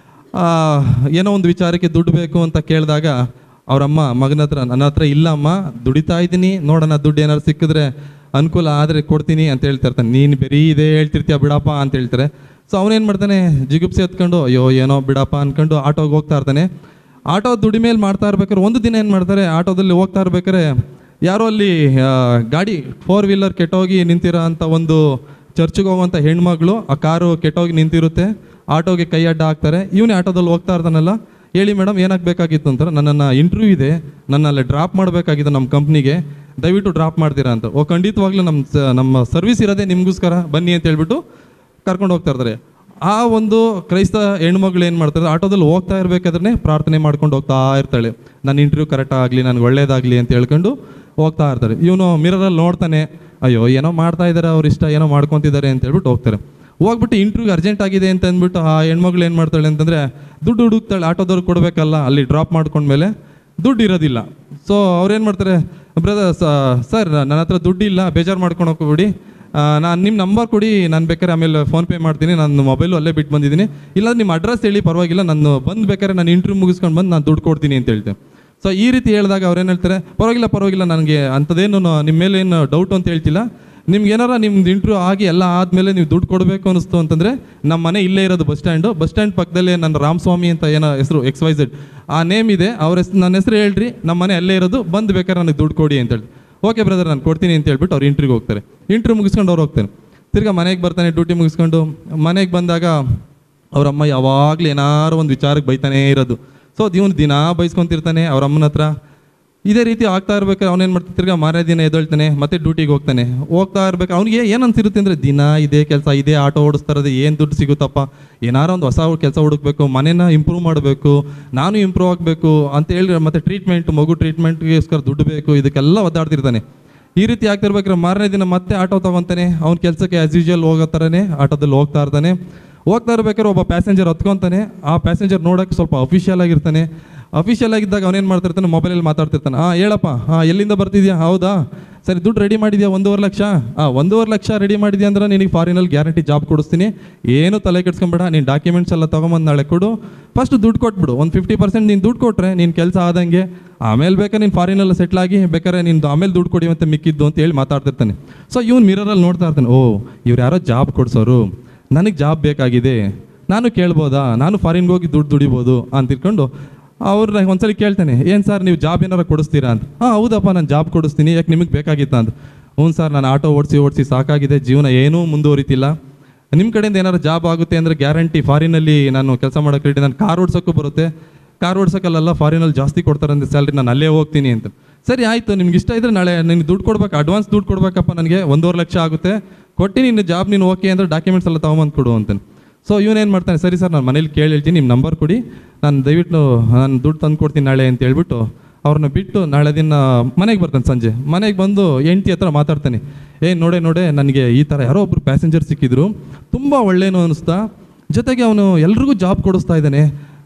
ಏನೋ ಒಂದು ವಿಚಾರಕ್ಕೆ ದುಡ್ಡು ಬೇಕು ಅಂತ ಕೇಳಿದಾಗ ಅವರಮ್ಮ ಮಗನ ಹತ್ರ, ನನ್ನ ಹತ್ರ ಇಲ್ಲ ಅಮ್ಮ, ದುಡಿತಾ ಇದ್ದೀನಿ, ನೋಡೋಣ ದುಡ್ಡು ಏನಾದ್ರು ಸಿಕ್ಕಿದ್ರೆ ಅನುಕೂಲ ಆದರೆ ಕೊಡ್ತೀನಿ ಅಂತ ಹೇಳ್ತಾ ಇರ್ತಾನೆ. ನೀನು ಬರೀ ಇದೇ ಹೇಳ್ತಿರ್ತೀಯ ಬಿಡಪ್ಪ ಅಂತ ಹೇಳ್ತಾರೆ. ಸೊ ಅವನೇನು ಮಾಡ್ತಾನೆ, ಜಿಗುಪ್ಸೆ ಎತ್ಕೊಂಡು ಅಯ್ಯೋ ಏನೋ ಬಿಡಪ್ಪ ಅಂದ್ಕೊಂಡು ಆಟೋಗೆ ಹೋಗ್ತಾ ಇರ್ತಾನೆ. ಆಟೋ ದುಡಿ ಮೇಲೆ ಮಾಡ್ತಾ ಇರ್ಬೇಕಾದ್ರೆ ಒಂದು ದಿನ ಏನು ಮಾಡ್ತಾರೆ, ಆಟೋದಲ್ಲಿ ಹೋಗ್ತಾ ಇರ್ಬೇಕಾದ್ರೆ ಯಾರೋ ಅಲ್ಲಿ ಗಾಡಿ ಫೋರ್ ವೀಲರ್ ಕೆಟ್ಟೋಗಿ ನಿಂತಿರೋ ಅಂಥ ಒಂದು ಚರ್ಚ್ಗೆ ಹೋಗುವಂಥ ಹೆಣ್ಮಗಳು, ಆ ಕಾರು ಕೆಟ್ಟೋಗಿ ನಿಂತಿರುತ್ತೆ, ಆಟೋಗೆ ಕೈ ಅಡ್ಡ ಹಾಕ್ತಾರೆ. ಇವನೇ ಆಟೋದಲ್ಲಿ ಹೋಗ್ತಾ ಇರ್ತಾನಲ್ಲ, ಹೇಳಿ ಮೇಡಮ್ ಏನಾಗಬೇಕಾಗಿತ್ತು ಅಂತಾರೆ, ನನ್ನನ್ನು ಇಂಟರ್ವ್ಯೂ ಇದೆ, ನನ್ನಲ್ಲಿ ಡ್ರಾಪ್ ಮಾಡಬೇಕಾಗಿದೆ ನಮ್ಮ ಕಂಪ್ನಿಗೆ, ದಯವಿಟ್ಟು ಡ್ರಾಪ್ ಮಾಡ್ತೀರಾ ಅಂತ. ಓ ಖಂಡಿತವಾಗ್ಲೂ ನಮ್ಮ ಸ ನಮ್ಮ ಸರ್ವಿಸ್ ಇರೋದೇ ನಿಮಗೋಸ್ಕರ, ಬನ್ನಿ ಅಂತ ಹೇಳ್ಬಿಟ್ಟು ಕರ್ಕೊಂಡು ಹೋಗ್ತಾ ಇರ್ತಾರೆ. ಆ ಒಂದು ಕ್ರೈಸ್ತ ಹೆಣ್ಮಗಳು ಏನು ಮಾಡ್ತಾರೆ, ಆಟೋದಲ್ಲಿ ಹೋಗ್ತಾ ಇರಬೇಕಾದ್ರೆ ಪ್ರಾರ್ಥನೆ ಮಾಡ್ಕೊಂಡು ಹೋಗ್ತಾ ಇರ್ತಾಳೆ, ನನ್ನ ಇಂಟರ್ವ್ಯೂ ಕರೆಕ್ಟ್ ಆಗಲಿ, ನನಗೆ ಒಳ್ಳೇದಾಗಲಿ ಅಂತ ಹೇಳ್ಕೊಂಡು ಹೋಗ್ತಾ ಇರ್ತಾರೆ. ಇವನು ಮಿರರಲ್ಲಿ ನೋಡ್ತಾನೆ, ಅಯ್ಯೋ ಏನೋ ಮಾಡ್ತಾ ಇದ್ದಾರೆ, ಅವ್ರು ಇಷ್ಟ ಏನೋ ಮಾಡ್ಕೊತಿದ್ದಾರೆ ಅಂತ ಹೇಳ್ಬಿಟ್ಟು ಹೋಗ್ತಾರೆ. ಹೋಗ್ಬಿಟ್ಟು ಇಂಟರ್ವ್ಯೂ ಅರ್ಜೆಂಟ್ ಆಗಿದೆ ಅಂತ ಅಂದ್ಬಿಟ್ಟು ಆ ಹೆಣ್ಮಗಳು ಏನು ಮಾಡ್ತಾಳೆ ಅಂತಂದರೆ, ದುಡ್ಡು ಹುಡುಕ್ತಾಳೆ, ಆಟೋದವ್ರು ಕೊಡಬೇಕಲ್ಲ, ಅಲ್ಲಿ ಡ್ರಾಪ್ ಮಾಡ್ಕೊಂಡ್ಮೇಲೆ ದುಡ್ಡು ಇರೋದಿಲ್ಲ. ಸೊ ಅವ್ರೇನು ಮಾಡ್ತಾರೆ, ಬ್ರದರ್ ಸರ್ ನನ್ನ ಹತ್ರ ದುಡ್ಡಿಲ್ಲ, ಬೇಜಾರು ಮಾಡ್ಕೊಂಡು ಹೋಗ್ಬಿಡಿ, ನಾನು ನಿಮ್ಮ ನಂಬರ್ ಕೊಡಿ, ನಾನು ಬೇಕಾದ್ರೆ ಆಮೇಲೆ ಫೋನ್ಪೇ ಮಾಡ್ತೀನಿ, ನನ್ನ ಮೊಬೈಲು ಅಲ್ಲೇ ಬಿಟ್ಟು ಬಂದಿದ್ದೀನಿ, ಇಲ್ಲ ನಿಮ್ಮ ಅಡ್ರೆಸ್ ಹೇಳಿ ಪರವಾಗಿಲ್ಲ, ನಾನು ಬಂದು ಬೇಕಾದ್ರೆ ನಾನು ಇಂಟರ್ವ್ಯೂ ಮುಗಿಸ್ಕೊಂಡು ಬಂದು ನಾನು ದುಡ್ಡು ಕೊಡ್ತೀನಿ ಅಂತ ಹೇಳ್ತೇನೆ. ಸೊ ಈ ರೀತಿ ಹೇಳಿದಾಗ ಅವ್ರೇನು ಹೇಳ್ತಾರೆ, ಪರವಾಗಿಲ್ಲ ಪರವಾಗಿಲ್ಲ, ನನಗೆ ಅಂಥದ್ದೇನು ನಿಮ್ಮ ಮೇಲೆ ಏನು ಡೌಟ್ ಅಂತ ಹೇಳ್ತಿಲ್ಲ, ನಿಮ್ಗೆ ಏನಾರ ನಿಮ್ದು ಇಂಟರ್ವ್ಯೂ ಆಗಿ ಎಲ್ಲ ಆದಮೇಲೆ ನೀವು ದುಡ್ಡು ಕೊಡಬೇಕು ಅನ್ನಿಸ್ತು ಅಂತಂದರೆ ನಮ್ಮ ಮನೆ ಇಲ್ಲೇ ಇರೋದು ಬಸ್ ಸ್ಟ್ಯಾಂಡು, ಬಸ್ ಸ್ಟ್ಯಾಂಡ್ ಪಕ್ಕದಲ್ಲೇ ನನ್ನ ರಾಮಸ್ವಾಮಿ ಅಂತ ಏನೋ ಹೆಸರು ಎಕ್ಸ್ ವೈ ಝೆಡ್ ಆ ನೇಮ್ ಇದೆ, ಅವ್ರ ಹೆಸರು ನನ್ನ ಹೆಸರು ಹೇಳ್ರಿ, ನಮ್ಮ ಮನೆ ಅಲ್ಲೇ ಇರೋದು, ಬಂದು ಬೇಕಾದ್ರೆ ನನಗೆ ದುಡ್ಡು ಕೊಡಿ ಅಂತ ಹೇಳಿ. ಓಕೆ ಬ್ರದರ್ ನಾನು ಕೊಡ್ತೀನಿ ಅಂತ ಹೇಳ್ಬಿಟ್ಟು ಅವ್ರು ಇಂಟ್ರಿಗೆ ಹೋಗ್ತಾರೆ. ಇಂಟ್ರ್ಯೂ ಮುಗಿಸ್ಕೊಂಡು ಅವ್ರು ಹೋಗ್ತಾರೆ. ತಿರ್ಗಾ ಮನೆಗೆ ಬರ್ತಾನೆ, ಡ್ಯೂಟಿ ಮುಗಿಸ್ಕೊಂಡು ಮನೆಗೆ ಬಂದಾಗ ಅವರಮ್ಮ ಯಾವಾಗಲೂ ಏನಾರು ಒಂದು ವಿಚಾರಕ್ಕೆ ಬೈತಾನೇ ಇರೋದು. ಸೊ ಇವನು ದಿನ ಬೈಸ್ಕೊತಿರ್ತಾನೆ ಅವ್ರ ಅಮ್ಮನ ಹತ್ರ. ಇದೇ ರೀತಿ ಆಗ್ತಾ ಇರ್ಬೇಕಾದ್ರೆ ಅವನೇನು ಮಾಡ್ತಾನೆ, ತಿರ್ಗಾ ಮಾರನೇ ದಿನ ಎದ್ದೇಳ್ತಾನೆ, ಮತ್ತೆ ಡ್ಯೂಟಿಗೆ ಹೋಗ್ತಾನೆ. ಹೋಗ್ತಾ ಇರ್ಬೇಕು ಅವನಿಗೆ ಏನು ಅನ್ಸಿರುತ್ತೆ ಅಂದರೆ, ದಿನ ಇದೇ ಕೆಲಸ, ಇದೇ ಆಟೋ ಓಡಿಸ್ತಾ ಇರೋದು, ಏನು ದುಡ್ಡು ಸಿಗುತ್ತಪ್ಪ, ಏನಾರು ಒಂದು ಹೊಸ ಕೆಲಸ ಹುಡುಕ್ಬೇಕು, ಮನೇನ ಇಂಪ್ರೂವ್ ಮಾಡಬೇಕು, ನಾನು ಇಂಪ್ರೂವ್ ಆಗಬೇಕು ಅಂತ ಹೇಳಿ, ಮತ್ತೆ ಟ್ರೀಟ್ಮೆಂಟ್, ಮಗು ಟ್ರೀಟ್ಮೆಂಟ್ಗೋಸ್ಕರ ದುಡ್ಡು ಬೇಕು, ಇದಕ್ಕೆಲ್ಲ ಒದ್ದಾಡ್ತಿರ್ತಾನೆ. ಈ ರೀತಿ ಆಗ್ತಿರ್ಬೇಕಾದ್ರೆ ಮಾರನೇ ದಿನ ಮತ್ತೆ ಆಟೋ ತೊಗೊತಾನೆ, ಅವ್ನ ಕೆಲಸಕ್ಕೆ ಆ್ಯಸ್ ಯೂಶುವಲ್ ಹೋಗೋ ಥರನೇ ಆಟೋದಲ್ಲಿ ಹೋಗ್ತಾ ಇರ್ತಾನೆ. ಹೋಗ್ತಾ ಇರ್ಬೇಕಾದ್ರೆ ಒಬ್ಬ ಪ್ಯಾಸೆಂಜರ್ ಹತ್ಕೊತಾನೆ. ಆ ಪ್ಯಾಸೆಂಜರ್ ನೋಡೋಕ್ಕೆ ಸ್ವಲ್ಪ ಅಫಿಷಿಯಲ್ ಆಗಿರ್ತಾನೆ. ಅಫಿಷಿಯಲ್ ಆಗಿದ್ದಾಗ ಅವನೇನು ಮಾಡ್ತಿರ್ತಾನೆ, ಮೊಬೈಲಲ್ಲಿ ಮಾತಾಡ್ತಿರ್ತಾನೆ. ಹಾಂ ಹೇಳಪ್ಪ, ಹಾಂ ಎಲ್ಲಿಂದ ಬರ್ತಿದ್ಯಾ, ಹೌದಾ ಸರಿ, ದುಡ್ಡು ರೆಡಿ ಮಾಡಿದ್ಯಾ ಒಂದೂವರೆ ಲಕ್ಷ, ಹಾಂ ಒಂದೂವರೆ ಲಕ್ಷ ರೆಡಿ ಮಾಡಿದ್ಯಾ ಅಂದ್ರೆ ನಿನಗೆ ಫಾರಿನಲ್ಲಿ ಗ್ಯಾರಂಟಿ ಜಾಬ್ ಕೊಡಿಸ್ತೀನಿ, ಏನು ತಲೆ ಕೆಡ್ಸ್ಕೊಂಬೇಡ, ನೀನು ಡಾಕ್ಯುಮೆಂಟ್ಸ್ ಎಲ್ಲ ತೊಗೊಂಬಂದು ನಾಳೆ ಕೊಡು, ಫಸ್ಟ್ ದುಡ್ಡು ಕೊಟ್ಬಿಡು, ಒಂದು ಫಿಫ್ಟಿ ಪರ್ಸೆಂಟ್ ನೀನು ದುಡ್ಡು ಕೊಟ್ಟರೆ ನಿನ್ನ ಕೆಲಸ ಆದಂಗೆ, ಆಮೇಲೆ ಬೇಕಾದ್ರೆ ನೀನು ಫಾರಿನಲ್ಲಿ ಸೆಟ್ಲಾಗಿ ಬೇಕಾದ್ರೆ ನಿಂದು ಆಮೇಲೆ ದುಡ್ಡು ಕೊಡಿ ಮತ್ತೆ ಮಿಕ್ಕಿದ್ದು ಅಂತ ಹೇಳಿ ಮಾತಾಡ್ತಿರ್ತಾನೆ. ಸೊ ಇವ್ನು ಮಿರರಲ್ಲಿ ನೋಡ್ತಾ ಇರ್ತಾನೆ, ಓ ಇವ್ರು ಯಾರೋ ಜಾಬ್ ಕೊಡ್ಸೋರು, ನನಗೆ ಜಾಬ್ ಬೇಕಾಗಿದೆ, ನಾನು ಕೇಳ್ಬೋದಾ, ನಾನು ಫಾರಿನ್ಗೆ ಹೋಗಿ ದುಡ್ಡು ದುಡಿಬೋದು ಅಂತ ಇಟ್ಕೊಂಡು ಅವ್ರನ್ನ ಒಂದ್ಸಲಿ ಕೇಳ್ತಾನೆ, ಏನು ಸರ್ ನೀವು ಜಾಬ್ ಏನಾರು ಕೊಡಿಸ್ತೀರಾ ಅಂತ. ಹಾಂ ಹೌದಪ್ಪ ನಾನು ಜಾಬ್ ಕೊಡಿಸ್ತೀನಿ, ಯಾಕೆ ನಿಮಗೆ ಬೇಕಾಗಿತ್ತಾ ಅಂತ. ಹ್ಞೂ ಸರ್ ನಾನು ಆಟೋ ಓಡಿಸಿ ಓಡಿಸಿ ಸಾಕಾಗಿದೆ, ಜೀವನ ಏನೂ ಮುಂದುವರಿತಿಲ್ಲ, ನಿಮ್ಮ ಕಡೆಯಿಂದ ಏನಾರು ಜಾಬ್ ಆಗುತ್ತೆ ಅಂದರೆ ಗ್ಯಾರಂಟಿ ಫಾರಿನಲ್ಲಿ ನಾನು ಕೆಲಸ ಮಾಡೋಕ್ಕೆ ರೆಡಿ, ನಾನು ಕಾರ್ ಓಡ್ಸೋಕ್ಕೂ ಬರುತ್ತೆ, ಕಾರ್ ಓಡ್ಸೋಕ್ಕಲ್ಲ ಫಾರಿನಲ್ಲಿ ಜಾಸ್ತಿ ಕೊಡ್ತಾರಂತೆ ಸ್ಯಾಲ್ರಿ, ನಾನು ಅಲ್ಲೇ ಹೋಗ್ತೀನಿ ಅಂತ. ಸರಿ ಆಯಿತು, ನಿಮ್ಗೆ ಇಷ್ಟ ಇದ್ದರೆ ನಾಳೆ ನಿನ್ಗೆ ದುಡ್ಡು ಕೊಡ್ಬೇಕು, ಅಡ್ವಾನ್ಸ್ ದುಡ್ಡು ಕೊಡ್ಬೇಕಪ್ಪ, ನನಗೆ ಒಂದೂವರೆ ಲಕ್ಷ ಆಗುತ್ತೆ, ಕೊಟ್ಟು ನಿನ್ನ ಜಾಬ್ ನೀನು ಓಕೆ ಅಂದರೆ ಡಾಕ್ಯುಮೆಂಟ್ಸ್ ಎಲ್ಲ ತೊಗೊಂಬಂದು ಕೊಡು ಅಂತಾನೆ. ಸೊ ಇವನೇನು ಮಾಡ್ತಾನೆ, ಸರಿ ಸರ್ ನಾನು ಮನೇಲಿ ಕೇಳಿ ಹೇಳ್ತೀನಿ, ನಿಮ್ಮ ನಂಬರ್ ಕೊಡಿ, ನಾನು ದಯವಿಟ್ಟು ನಾನು ದುಡ್ಡು ತಂದು ಕೊಡ್ತೀನಿ ನಾಳೆ ಅಂತ ಹೇಳ್ಬಿಟ್ಟು ಅವ್ರನ್ನ ಬಿಟ್ಟು ನಾಳೆ ದಿನ ಮನೆಗೆ ಬರ್ತಾನೆ. ಸಂಜೆ ಮನೆಗೆ ಬಂದು ಹೆಂಡ್ತಿ ಹತ್ರ ಮಾತಾಡ್ತಾನೆ, ಏ ನೋಡೆ ನೋಡೆ ನನಗೆ ಈ ಥರ ಯಾರೋ ಒಬ್ರು ಪ್ಯಾಸೆಂಜರ್ ಸಿಕ್ಕಿದ್ರು, ತುಂಬ ಒಳ್ಳೇನು ಅನ್ನಿಸ್ತಾ, ಜೊತೆಗೆ ಅವನು ಎಲ್ರಿಗೂ ಜಾಬ್ ಕೊಡಿಸ್ತಾ ಇದ್ದಾನೆ,